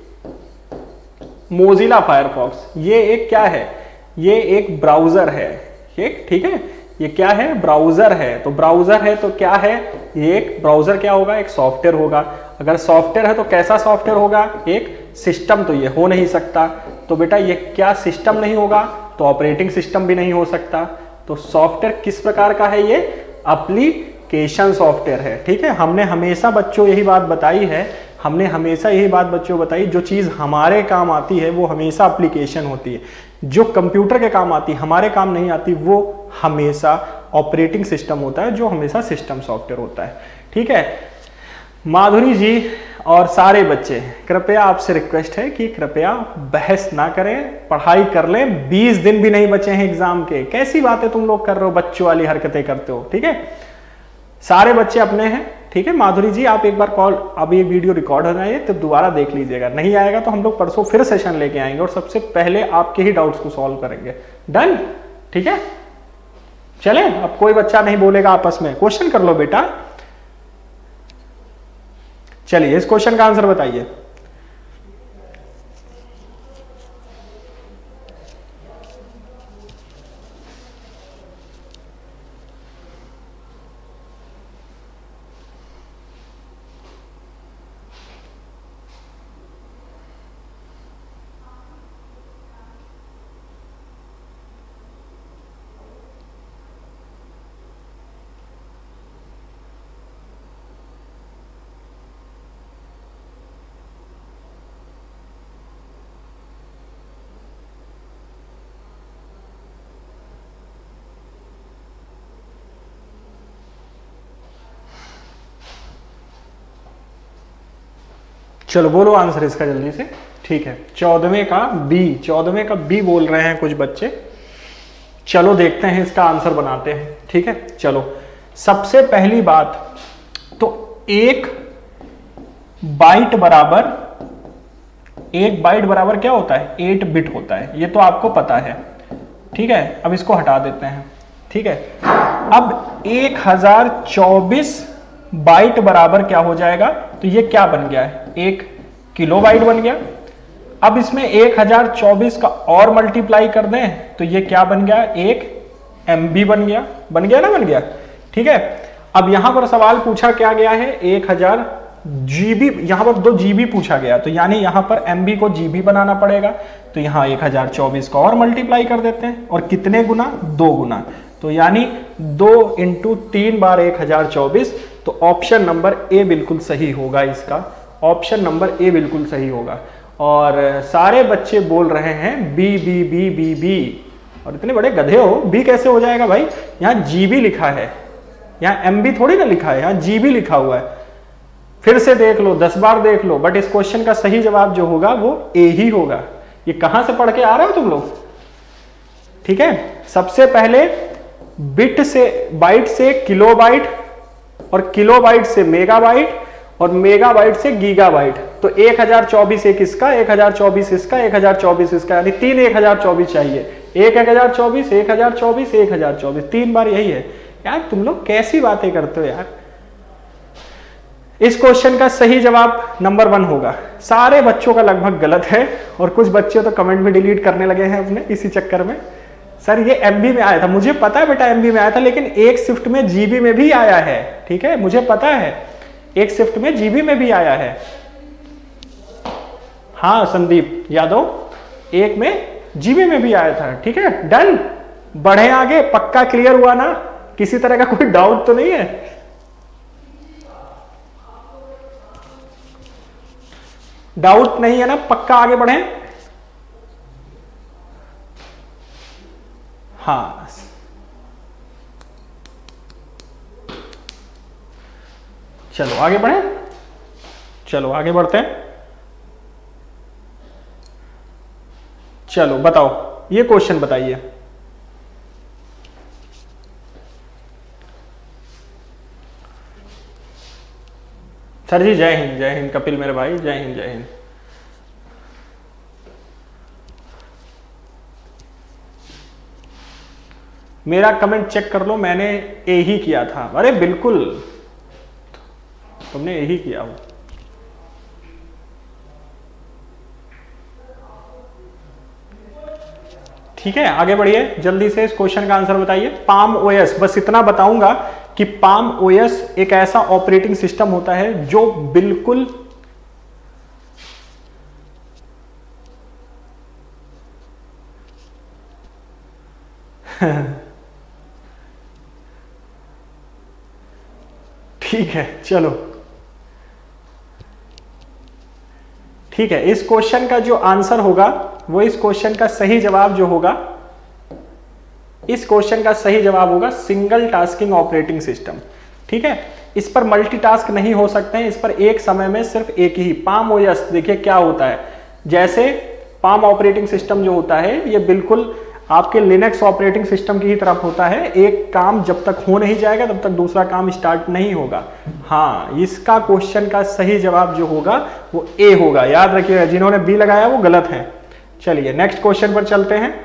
मोजिला फायरफॉक्स। ये एक क्या है? ये एक ब्राउजर है, एक, ठीक है, ये क्या है? ब्राउजर है। तो ब्राउजर है तो क्या है? ये एक ब्राउजर क्या होगा? एक सॉफ्टवेयर होगा। अगर सॉफ्टवेयर है तो कैसा सॉफ्टवेयर होगा? एक सिस्टम तो ये हो नहीं सकता। तो बेटा ये क्या सिस्टम नहीं होगा? तो ऑपरेटिंग सिस्टम भी नहीं हो सकता। तो सॉफ्टवेयर किस प्रकार का है? ये एप्लीकेशन सॉफ्टवेयर है। ठीक है, हमने हमेशा बच्चों यही बात बताई है, हमने हमेशा यही बात बच्चों बताई, जो चीज हमारे काम आती है वो हमेशा एप्लीकेशन होती है। जो कंप्यूटर के काम आती, हमारे काम नहीं आती, वो हमेशा ऑपरेटिंग सिस्टम होता है, जो हमेशा सिस्टम सॉफ्टवेयर होता है। ठीक है, माधुरी जी और सारे बच्चे, कृपया आपसे रिक्वेस्ट है कि कृपया बहस ना करें, पढ़ाई कर लें। बीस दिन भी नहीं बचे हैं एग्जाम के। कैसी बातें तुम लोग कर रहे हो, बच्चों वाली हरकतें करते हो। ठीक है, सारे बच्चे अपने हैं। ठीक है, माधुरी जी आप एक बार कॉल, अब ये वीडियो रिकॉर्ड हो जाए तो दोबारा देख लीजिएगा, नहीं आएगा तो हम लोग परसों फिर सेशन लेके आएंगे और सबसे पहले आपके ही डाउट्स को सॉल्व करेंगे। डन? ठीक है, चलें, अब कोई बच्चा नहीं बोलेगा आपस में। क्वेश्चन कर लो बेटा। चलिए इस क्वेश्चन का आंसर बताइए। चलो बोलो आंसर इसका जल्दी से। ठीक है, चौदहवें का बी, चौदहवें का बी बोल रहे हैं कुछ बच्चे। चलो देखते हैं, इसका आंसर बनाते हैं। ठीक है, चलो सबसे पहली बात तो एक बाइट बराबर, एक बाइट बराबर क्या होता है? एट बिट होता है, ये तो आपको पता है। ठीक है, अब इसको हटा देते हैं। ठीक है, अब एक हजार चौबीस बाइट बराबर क्या हो जाएगा? तो ये क्या बन गया है? एक किलो बाइट बन गया। अब इसमें एक हजार चौबीस का और मल्टीप्लाई कर दें तो ये क्या बन गया? एक एमबी बन गया। बन गया ना? बन गया। ठीक है, अब यहां पर सवाल पूछा क्या गया है? एक हजार जीबी, यहां पर दो जीबी पूछा गया, तो यानी यहां पर एमबी को जीबी बनाना पड़ेगा। तो यहां एक हजार चौबीस का और मल्टीप्लाई कर देते हैं, और कितने गुना? दो गुना। तो यानी दो इंटू तीन बार एक हजार चौबीस। तो ऑप्शन नंबर ए बिल्कुल सही होगा इसका, ऑप्शन नंबर ए बिल्कुल सही होगा। और सारे बच्चे बोल रहे हैं B B B B B, और इतने बड़े गधे हो, बी कैसे हो जाएगा भाई? यहाँ जीबी लिखा है, यहाँ एमबी थोड़ी ना लिखा है, यहाँ जीबी लिखा हुआ है। फिर से देख लो, दस बार देख लो, बट इस क्वेश्चन का सही जवाब जो होगा वो ए ही होगा। ये कहां से पढ़ के आ रहे हो तुम लोग? ठीक है, सबसे पहले बिट से, बाइट से किलोबाइट, और किलोबाइट से मेगाबाइट, और मेगाबाइट से गीगाबाइट। तो एक हजार चौबीस एक इसका, एक हजार चौबीस इसका, एक हजार चौबीस इसका, यानी तीन एक हजार चौबीस चाहिए। एक एक हजार चौबीस, एक हजार चौबीस, एक हजार चौबीस, तीन बार यही है। यार तुम लोग कैसी बातें करते हो यार। इस क्वेश्चन का सही जवाब नंबर वन होगा। सारे बच्चों का लगभग गलत है, और कुछ बच्चे तो कमेंट भी डिलीट करने लगे हैं अपने इसी चक्कर में। सर ये एमबी में आया था, मुझे पता है बेटा एमबी में आया था, लेकिन एक शिफ्ट में जीबी में भी आया है। ठीक है, मुझे पता है एक शिफ्ट में जीबी में भी आया है। हाँ संदीप यादव, एक में जीबी में भी आया था। ठीक है, डन, बढ़े आगे। पक्का क्लियर हुआ ना? किसी तरह का कोई डाउट तो नहीं है? डाउट नहीं है ना? पक्का आगे बढ़े। हाँ चलो आगे बढ़े, चलो आगे बढ़ते हैं। चलो बताओ, ये क्वेश्चन बताइए। सर जी जय हिंद, जय हिंद कपिल मेरे भाई, जय हिंद जय हिंद। मेरा कमेंट चेक कर लो, मैंने ए ही किया था। अरे बिल्कुल, तुमने ए ही किया हो। ठीक है, आगे बढ़िए, जल्दी से इस क्वेश्चन का आंसर बताइए। पाम ओएस, बस इतना बताऊंगा कि पाम ओएस एक ऐसा ऑपरेटिंग सिस्टम होता है जो बिल्कुल ठीक है चलो, ठीक है, इस क्वेश्चन का जो आंसर होगा वो, इस क्वेश्चन का सही जवाब जो होगा, इस क्वेश्चन का सही जवाब होगा सिंगल टास्किंग ऑपरेटिंग सिस्टम। ठीक है, इस पर मल्टीटास्क नहीं हो सकते हैं, इस पर एक समय में सिर्फ एक ही। पाम ओएस देखिए क्या होता है, जैसे पाम ऑपरेटिंग सिस्टम जो होता है ये बिल्कुल आपके लिनक्स ऑपरेटिंग सिस्टम की ही तरफ होता है। एक काम जब तक हो नहीं जाएगा तब तक दूसरा काम स्टार्ट नहीं होगा। हाँ, इसका क्वेश्चन का सही जवाब जो होगा वो ए होगा, याद रखिएगा। जिन्होंने बी लगाया वो गलत है। चलिए नेक्स्ट क्वेश्चन पर चलते हैं।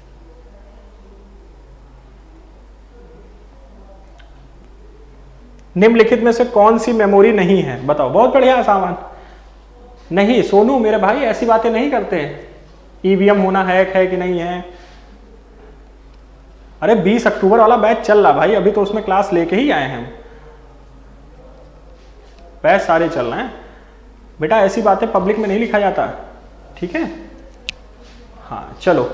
निम्नलिखित में से कौन सी मेमोरी नहीं है, बताओ। बहुत बढ़िया सामान। नहीं सोनू मेरे भाई, ऐसी बातें नहीं करते हैं। ईवीएम होना हैक है कि नहीं है। अरे बीस अक्टूबर वाला बैच चल रहा भाई, अभी तो उसमें क्लास लेके ही आए हैं हम। बैच सारे चल रहे हैं बेटा, ऐसी बातें पब्लिक में नहीं लिखा जाता। ठीक है, हाँ चलो।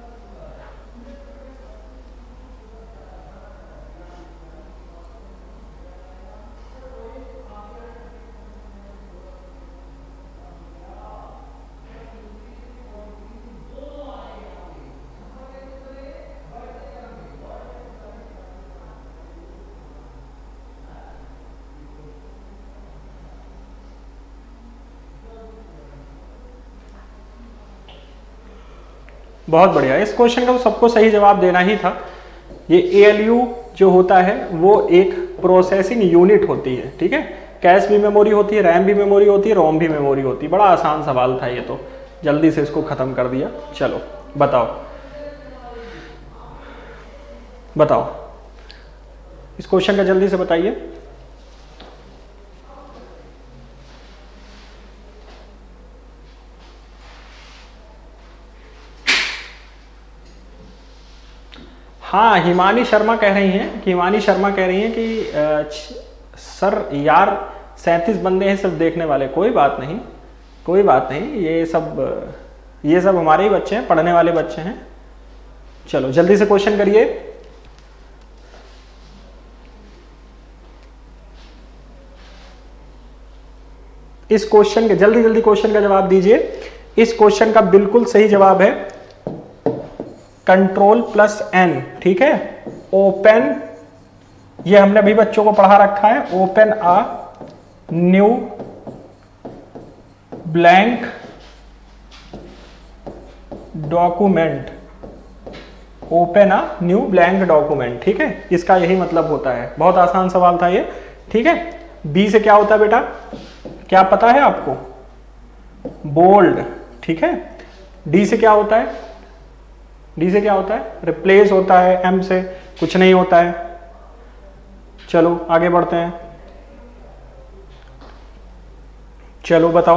बहुत बढ़िया, इस क्वेश्चन का तो सबको सही जवाब देना ही था। ये एएलयू जो होता है वो एक प्रोसेसिंग यूनिट होती है। ठीक है, कैश भी मेमोरी होती है, रैम भी मेमोरी होती है, रोम भी मेमोरी होती है। बड़ा आसान सवाल था ये तो, जल्दी से इसको खत्म कर दिया। चलो बताओ, बताओ इस क्वेश्चन का जल्दी से बताइए। हाँ, हिमानी शर्मा कह रही हैं कि हिमानी शर्मा कह रही हैं कि आ, सर यार सैंतीस बंदे हैं सिर्फ देखने वाले। कोई बात नहीं, कोई बात नहीं, ये सब ये सब हमारे ही बच्चे हैं, पढ़ने वाले बच्चे हैं। चलो जल्दी से क्वेश्चन करिए। इस क्वेश्चन के जल्दी जल्दी क्वेश्चन का जवाब दीजिए। इस क्वेश्चन का बिल्कुल सही जवाब है कंट्रोल प्लस एन। ठीक है, ओपन, ये हमने अभी बच्चों को पढ़ा रखा है। Open a new blank document, open a new blank document. ठीक है, इसका यही मतलब होता है। बहुत आसान सवाल था ये। ठीक है, बी से क्या होता है बेटा, क्या पता है आपको? बोल्ड। ठीक है, डी से क्या होता है? डी से क्या होता है? रिप्लेस होता है। एम से कुछ नहीं होता है। चलो आगे बढ़ते हैं। चलो बताओ।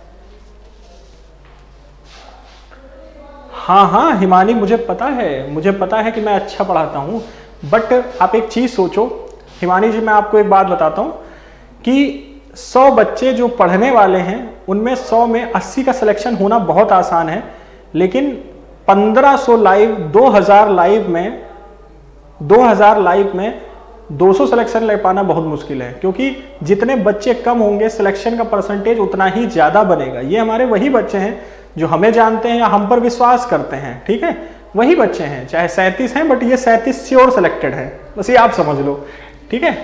हाँ हाँ हिमानी, मुझे पता है, मुझे पता है कि मैं अच्छा पढ़ाता हूँ। बट आप एक चीज सोचो हिमानी जी, मैं आपको एक बात बताता हूँ कि सौ बच्चे जो पढ़ने वाले हैं उनमें सौ में अस्सी का सिलेक्शन होना बहुत आसान है, लेकिन पंद्रह सौ लाइव, दो हज़ार लाइव में दो हज़ार लाइव में दो सौ सिलेक्शन ले पाना बहुत मुश्किल है, क्योंकि जितने बच्चे कम होंगे सिलेक्शन का परसेंटेज उतना ही ज्यादा बनेगा। ये हमारे वही बच्चे हैं जो हमें जानते हैं या हम पर विश्वास करते हैं। ठीक है, वही बच्चे हैं, चाहे सैंतीस हैं, बट ये सैंतीस श्योर सिलेक्टेड है, बस ये आप समझ लो। ठीक है,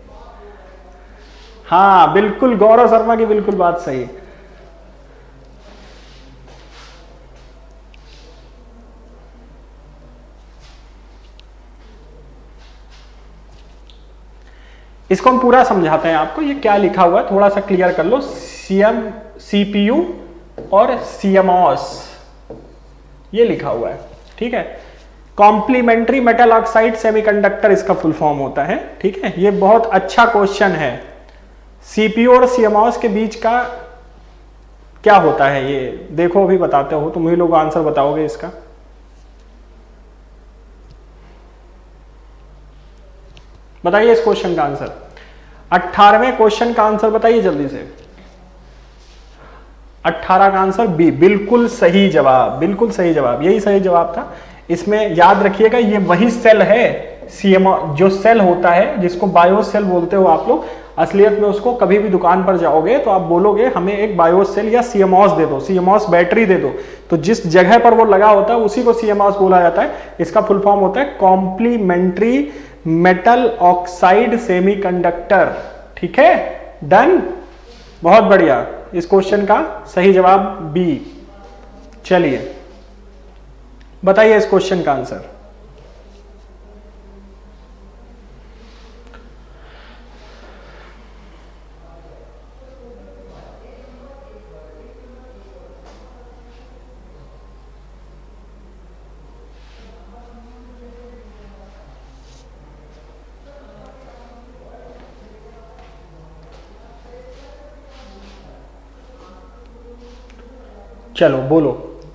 हाँ बिल्कुल, गौरव शर्मा की बिल्कुल बात सही। इसको हम पूरा समझाते हैं आपको, ये क्या लिखा हुआ है थोड़ा सा क्लियर कर लो। सीएम सीपीयू और सीएमओएस ये लिखा हुआ है, ठीक है। कॉम्प्लीमेंट्री मेटल ऑक्साइड सेमीकंडक्टर इसका फुल फॉर्म होता है, ठीक है। ये बहुत अच्छा क्वेश्चन है। सीपीयू और सीएमओएस के बीच का क्या होता है ये देखो, अभी बताते हो तुम ही लोग आंसर बताओगे इसका। बताइए इस क्वेश्चन का आंसर, अठारहवें क्वेश्चन का आंसर बताइए जल्दी से। अठारह का आंसर बी, बिल्कुल सही जवाब, बिल्कुल सही जवाब, यही सही जवाब था। इसमें याद रखिएगा ये वही सेल है सीएमओ, जो सेल होता है जिसको बायो सेल बोलते हो आप लोग, असलियत में उसको कभी भी दुकान पर जाओगे तो आप बोलोगे हमें एक बायो सेल या सीएमओएस दे दो, सीएमओएस बैटरी दे दो, तो जिस जगह पर वो लगा होता है उसी को सीएमओएस बोला जाता है। इसका फुल फॉर्म होता है कॉम्प्लीमेंट्री मेटल ऑक्साइड सेमीकंडक्टर, ठीक है। डन, बहुत बढ़िया। इस क्वेश्चन का सही जवाब बी। चलिए बताइए इस क्वेश्चन का आंसर। चलो बोलो।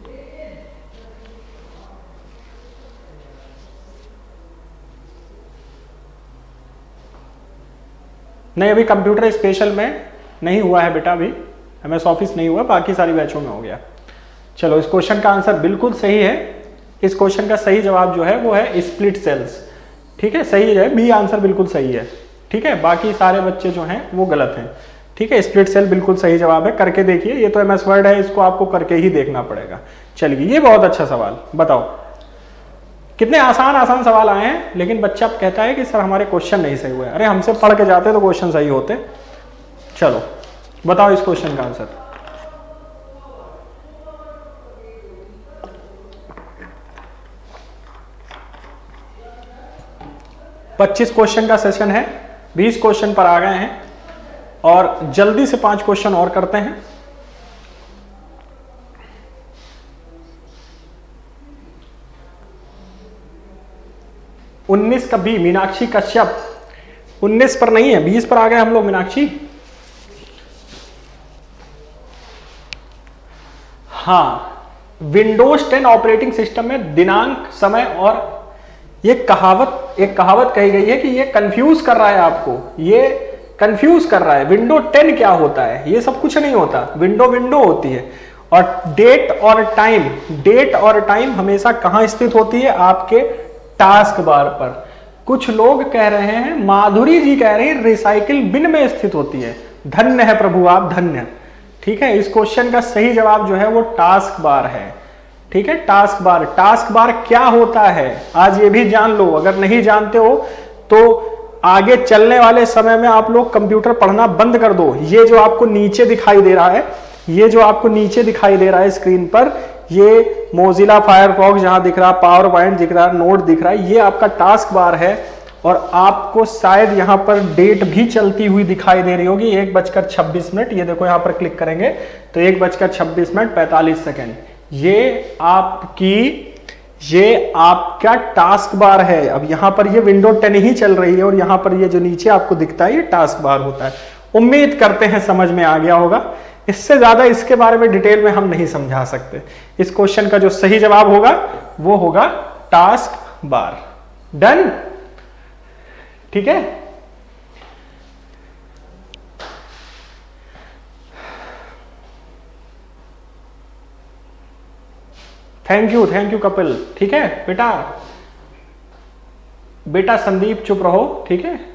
नहीं, अभी कंप्यूटर स्पेशल में नहीं हुआ है बेटा, अभी एमएस ऑफिस नहीं हुआ, बाकी सारी बैचों में हो गया। चलो इस क्वेश्चन का आंसर बिल्कुल सही है। इस क्वेश्चन का सही जवाब जो है वो है स्प्लिट सेल्स, ठीक है, सही है, बी आंसर बिल्कुल सही है, ठीक है। बाकी सारे बच्चे जो हैं वो गलत हैं, ठीक है। स्प्लिट सेल बिल्कुल सही जवाब है, करके देखिए, ये तो एमएस वर्ड है, इसको आपको करके ही देखना पड़ेगा। चलिए ये बहुत अच्छा सवाल, बताओ कितने आसान आसान सवाल आए हैं, लेकिन बच्चा कहता है कि सर हमारे क्वेश्चन नहीं सही हुए। अरे हमसे पढ़ के जाते तो क्वेश्चन सही होते। चलो बताओ इस क्वेश्चन का आंसर। पच्चीस क्वेश्चन का सेशन है, बीस क्वेश्चन पर आ गए हैं और जल्दी से पांच क्वेश्चन और करते हैं। उन्नीस का बी, मीनाक्षी कश्यप। उन्नीस पर नहीं है, बीस पर आ गए हम लोग मीनाक्षी। हाँ, विंडोज टेन ऑपरेटिंग सिस्टम में दिनांक, समय और ये कहावत, एक कहावत कही गई है कि ये कंफ्यूज कर रहा है आपको, ये कंफ्यूज कर रहा है। विंडो टेन क्या होता है, ये सब कुछ नहीं होता, विंडो विंडो होती है। और डेट और टाइम, डेट और टाइम हमेशा कहां स्थित होती है, आपके टास्क बार पर। कुछ लोग कह रहे हैं, माधुरी जी कह रही है रिसाइकिल बिन में स्थित होती है। धन्य है प्रभु आप, धन्य, ठीक है। इस क्वेश्चन का सही जवाब जो है वो टास्क बार है, ठीक है। टास्क बार, टास्क बार क्या होता है आज ये भी जान लो। अगर नहीं जानते हो तो आगे चलने वाले समय में आप लोग कंप्यूटर पढ़ना बंद कर दो। ये जो आपको नीचे दिखाई दे रहा है, ये जो आपको नीचे दिखाई दे रहा है स्क्रीन पर, ये मोजिला फायरफॉक्स जहां दिख रहा है, पावर पॉइंट दिख रहा है, नोट दिख रहा है, ये आपका टास्क बार है। और आपको शायद यहाँ पर डेट भी चलती हुई दिखाई दे रही होगी, एक बजकर छब्बीस मिनट। ये देखो यहाँ पर क्लिक करेंगे तो एक बजकर छब्बीस मिनट पैंतालीस सेकेंड, ये आपकी, ये आपका टास्क बार है। अब यहाँ पर ये विंडो टेन ही चल रही है और यहाँ पर ये जो नीचे आपको दिखता है ये टास्क बार होता है। उम्मीद करते हैं समझ में आ गया होगा। इससे ज्यादा इसके बारे में डिटेल में हम नहीं समझा सकते। इस क्वेश्चन का जो सही जवाब होगा वो होगा टास्क बार। डन, ठीक है। Thank you, thank you Kapil, ठीक है। बेटा बेटा संदीप चुप रहो, ठीक है।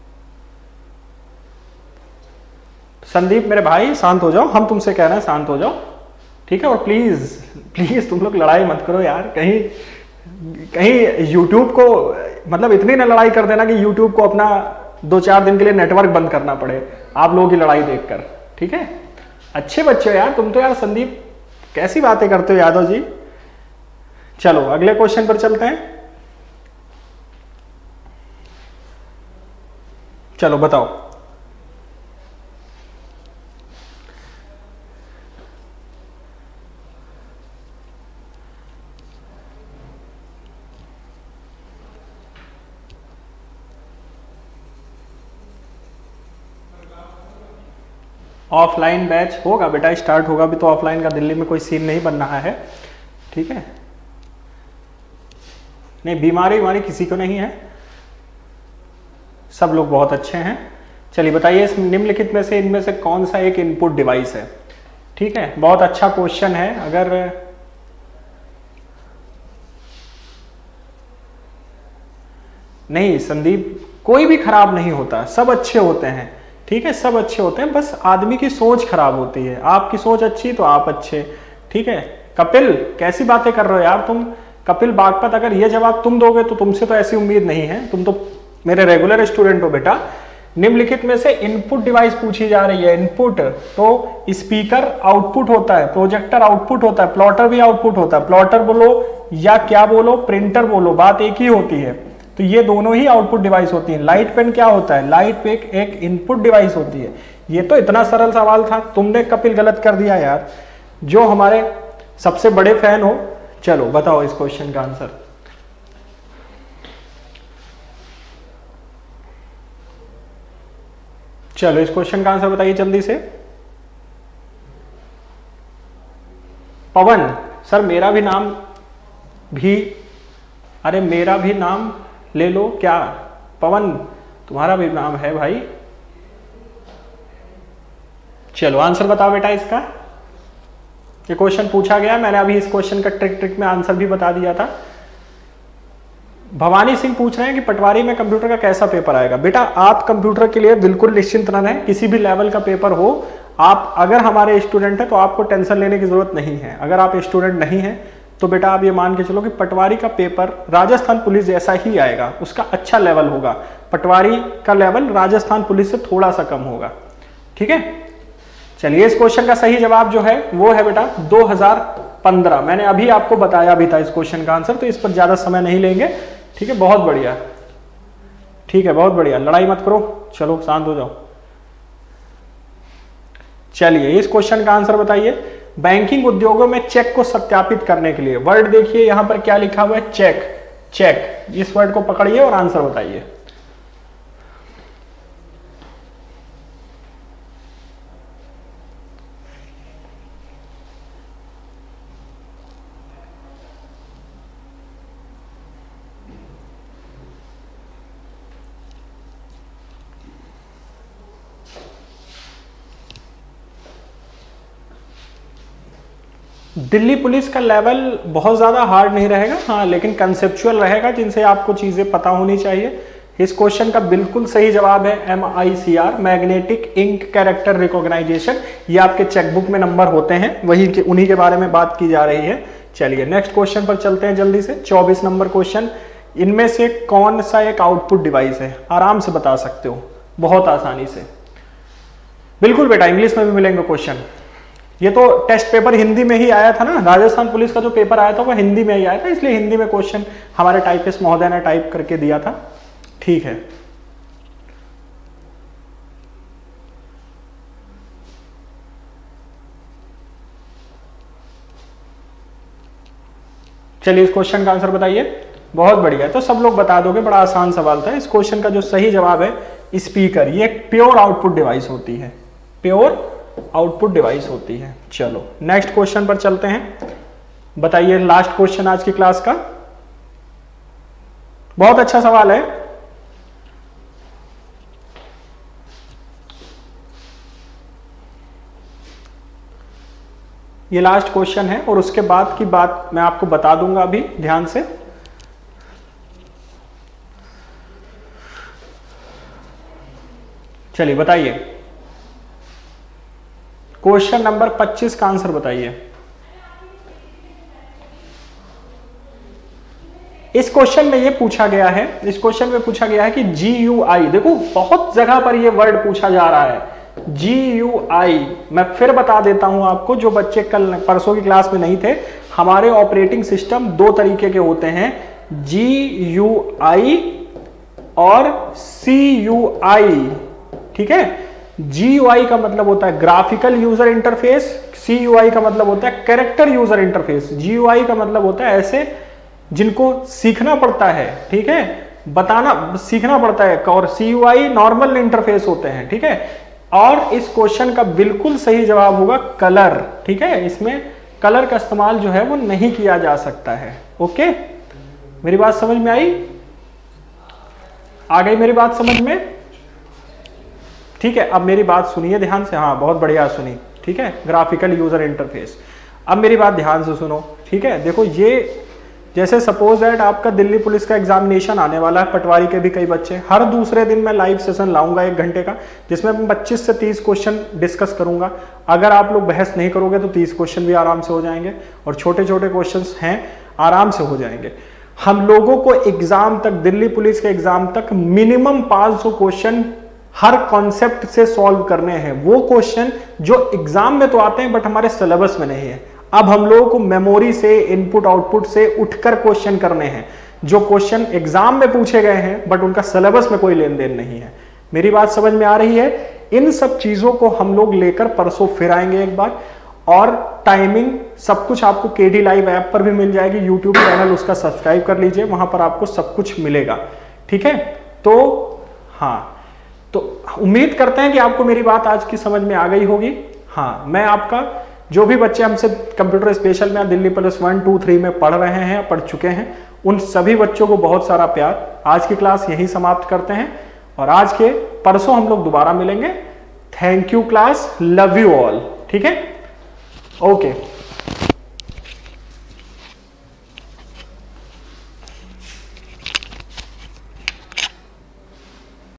संदीप मेरे भाई शांत हो जाओ, हम तुमसे कह रहे हैं शांत हो जाओ, ठीक है। और प्लीज प्लीज तुम लोग लड़ाई मत करो यार, कहीं कहीं यूट्यूब को, मतलब इतनी ना लड़ाई कर देना कि यूट्यूब को अपना दो चार दिन के लिए नेटवर्क बंद करना पड़े आप लोगों की लड़ाई देखकर, ठीक है। अच्छे बच्चे हो यार तुम तो यार। संदीप कैसी बातें करते हो यादव जी। चलो अगले क्वेश्चन पर चलते हैं। चलो बताओ। ऑफलाइन बैच होगा बेटा, स्टार्ट होगा भी तो ऑफलाइन का, दिल्ली में कोई सीन नहीं बन रहा है, ठीक है। नहीं बीमारी बीमारी किसी को नहीं है, सब लोग बहुत अच्छे हैं। चलिए बताइए इस निम्नलिखित में से इनमें से कौन सा एक इनपुट डिवाइस है, ठीक है। बहुत अच्छा क्वेश्चन है। अगर नहीं संदीप, कोई भी खराब नहीं होता, सब अच्छे होते हैं, ठीक है, सब अच्छे होते हैं, बस आदमी की सोच खराब होती है। आपकी सोच अच्छी तो आप अच्छे, ठीक है। कपिल कैसी बातें कर रहे हो यार तुम, कपिल बागपत, अगर ये जवाब तुम दोगे तो तुमसे तो ऐसी उम्मीद नहीं है, तुम तो मेरे रेगुलर स्टूडेंट हो बेटा। निम्नलिखित में से इनपुट डिवाइस पूछी जा रही है। इनपुट तो स्पीकर आउटपुट होता है, प्रोजेक्टर आउटपुट होता है, प्लॉटर भी आउटपुट होता है। प्लॉटर बोलो या क्या बोलो, प्रिंटर बोलो, बात एक ही होती है। तो ये दोनों ही आउटपुट डिवाइस होती हैं। लाइट पेन क्या होता है, लाइट पेन एक इनपुट डिवाइस होती है। ये तो इतना सरल सवाल था, तुमने कपिल गलत कर दिया यार, जो हमारे सबसे बड़े फैन हो। चलो बताओ इस क्वेश्चन का आंसर। चलो इस क्वेश्चन का आंसर बताइए जल्दी से। पवन सर, मेरा भी नाम भी, अरे मेरा भी नाम ले लो क्या, पवन तुम्हारा भी नाम है भाई। चलो आंसर बताओ बेटा इसका। ये क्वेश्चन पूछा गया, मैंने अभी इस क्वेश्चन का ट्रिक ट्रिक में आंसर भी बता दिया था। भवानी सिंह पूछ रहे हैं कि पटवारी में कंप्यूटर का कैसा पेपर आएगा। बेटा आप कंप्यूटर के लिए बिल्कुल निश्चिंत न रहें, किसी भी लेवल का पेपर हो, आप अगर हमारे स्टूडेंट हैं तो आपको टेंशन लेने की जरूरत नहीं है। अगर आप स्टूडेंट नहीं हैं तो बेटा आप ये मान के चलो कि पटवारी का पेपर राजस्थान पुलिस जैसा ही आएगा, उसका अच्छा लेवल होगा। पटवारी का लेवल राजस्थान पुलिस से थोड़ा सा कम होगा, ठीक है। चलिए इस क्वेश्चन का सही जवाब जो है वो है बेटा दो हज़ार पंद्रह। मैंने अभी आपको बताया भी था इस क्वेश्चन का आंसर, तो इस पर ज्यादा समय नहीं लेंगे, ठीक है। बहुत बढ़िया, ठीक है, बहुत बढ़िया, लड़ाई मत करो, चलो शांत हो जाओ। चलिए इस क्वेश्चन का आंसर बताइए। बैंकिंग उद्योगों में चेक को सत्यापित करने के लिए, वर्ड देखिए यहां पर क्या लिखा हुआ है, चेक। चेक, इस वर्ड को पकड़िए और आंसर बताइए। दिल्ली पुलिस का लेवल बहुत ज़्यादा हार्ड नहीं रहेगा, हाँ, लेकिन कंसेप्चुअल रहेगा, जिनसे आपको चीज़ें पता होनी चाहिए। इस क्वेश्चन का बिल्कुल सही जवाब है M I C R, magnetic ink character recognition. ये आपके चेकबुक में नंबर होते हैं, वही के उन्हीं के बारे में बात की जा रही है। चलिए नेक्स्ट क्वेश्चन पर चलते हैं जल्दी से। चौबीस नंबर क्वेश्चन, इनमें से कौन सा एक आउटपुट डिवाइस है? आराम से बता सकते हो, बहुत आसानी से। बिल्कुल बेटा, इंग्लिश में भी मिलेंगे क्वेश्चन। ये तो टेस्ट पेपर हिंदी में ही आया था ना, राजस्थान पुलिस का जो पेपर आया था वो हिंदी में ही आया था, इसलिए हिंदी में क्वेश्चन हमारे टाइपिस्ट महोदय ने टाइप करके दिया था, ठीक है। चलिए इस क्वेश्चन का आंसर बताइए। बहुत बढ़िया, तो सब लोग बता दोगे, बड़ा आसान सवाल था। इस क्वेश्चन का जो सही जवाब है स्पीकर, ये एक प्योर आउटपुट डिवाइस होती है, प्योर आउटपुट डिवाइस होती है। चलो नेक्स्ट क्वेश्चन पर चलते हैं। बताइए लास्ट क्वेश्चन आज की क्लास का, बहुत अच्छा सवाल है। ये लास्ट क्वेश्चन है और उसके बाद की बात मैं आपको बता दूंगा अभी, ध्यान से। चलिए बताइए, क्वेश्चन नंबर पच्चीस का आंसर बताइए। इस क्वेश्चन में ये पूछा गया है, इस क्वेश्चन में पूछा गया है कि जी यू आई, देखो बहुत जगह पर ये वर्ड पूछा जा रहा है, जी यू आई। मैं फिर बता देता हूं आपको, जो बच्चे कल परसों की क्लास में नहीं थे, हमारे ऑपरेटिंग सिस्टम दो तरीके के होते हैं, जी यू आई और सी यू आई, ठीक है। जी यू आई का मतलब होता है graphical user interface, C U I का मतलब होता है character user interface, G U I का मतलब होता है ऐसे जिनको सीखना पड़ता है, ठीक है, बताना सीखना पड़ता है, और C U I normal interface होते हैं, ठीक है। और इस क्वेश्चन का बिल्कुल सही जवाब होगा कलर, ठीक है, इसमें कलर का इस्तेमाल जो है वो नहीं किया जा सकता है। ओके, मेरी बात समझ में आई? आ गई मेरी बात समझ में? ठीक है, अब मेरी बात सुनिए ध्यान से। हाँ, बहुत बढ़िया सुनी, ठीक है, ग्राफिकल यूजर इंटरफेस। अब मेरी बात ध्यान से सुनो, ठीक है। देखो, ये जैसे सपोज दैट आपका दिल्ली पुलिस का एग्जामिनेशन आने वाला है, पटवारी के भी कई बच्चे, हर दूसरे दिन मैं लाइव सेशन लाऊंगा एक घंटे का, जिसमें मैं पच्चीस से तीस क्वेश्चन डिस्कस करूंगा। अगर आप लोग बहस नहीं करोगे तो तीस क्वेश्चन भी आराम से हो जाएंगे, और छोटे छोटे क्वेश्चंस हैं आराम से हो जाएंगे। हम लोगों को एग्जाम तक, दिल्ली पुलिस के एग्जाम तक मिनिमम पाँच सौ क्वेश्चन हर कॉन्सेप्ट से सॉल्व करने हैं। वो क्वेश्चन जो एग्जाम में तो आते हैं बट हमारे सिलेबस में नहीं है। अब हम लोगों को मेमोरी से, इनपुट आउटपुट से उठकर क्वेश्चन करने हैं, जो क्वेश्चन एग्जाम में पूछे गए हैं बट उनका सिलेबस में कोई लेन देन नहीं है। मेरी बात समझ में आ रही है? इन सब चीजों को हम लोग लेकर परसों फिर आएंगे एक बार, और टाइमिंग सब कुछ आपको केडी लाइव ऐप पर भी मिल जाएगी, यूट्यूब चैनल उसका सब्सक्राइब कर लीजिए, वहां पर आपको सब कुछ मिलेगा, ठीक है। तो हाँ, तो उम्मीद करते हैं कि आपको मेरी बात आज की समझ में आ गई होगी। हाँ, मैं आपका, जो भी बच्चे हमसे कंप्यूटर स्पेशल में Delhi police one two three में पढ़ रहे हैं, पढ़ चुके हैं, उन सभी बच्चों को बहुत सारा प्यार। आज की क्लास यहीं समाप्त करते हैं, और आज के परसों हम लोग दोबारा मिलेंगे। Thank you class, love you all, ठीक है, ओके।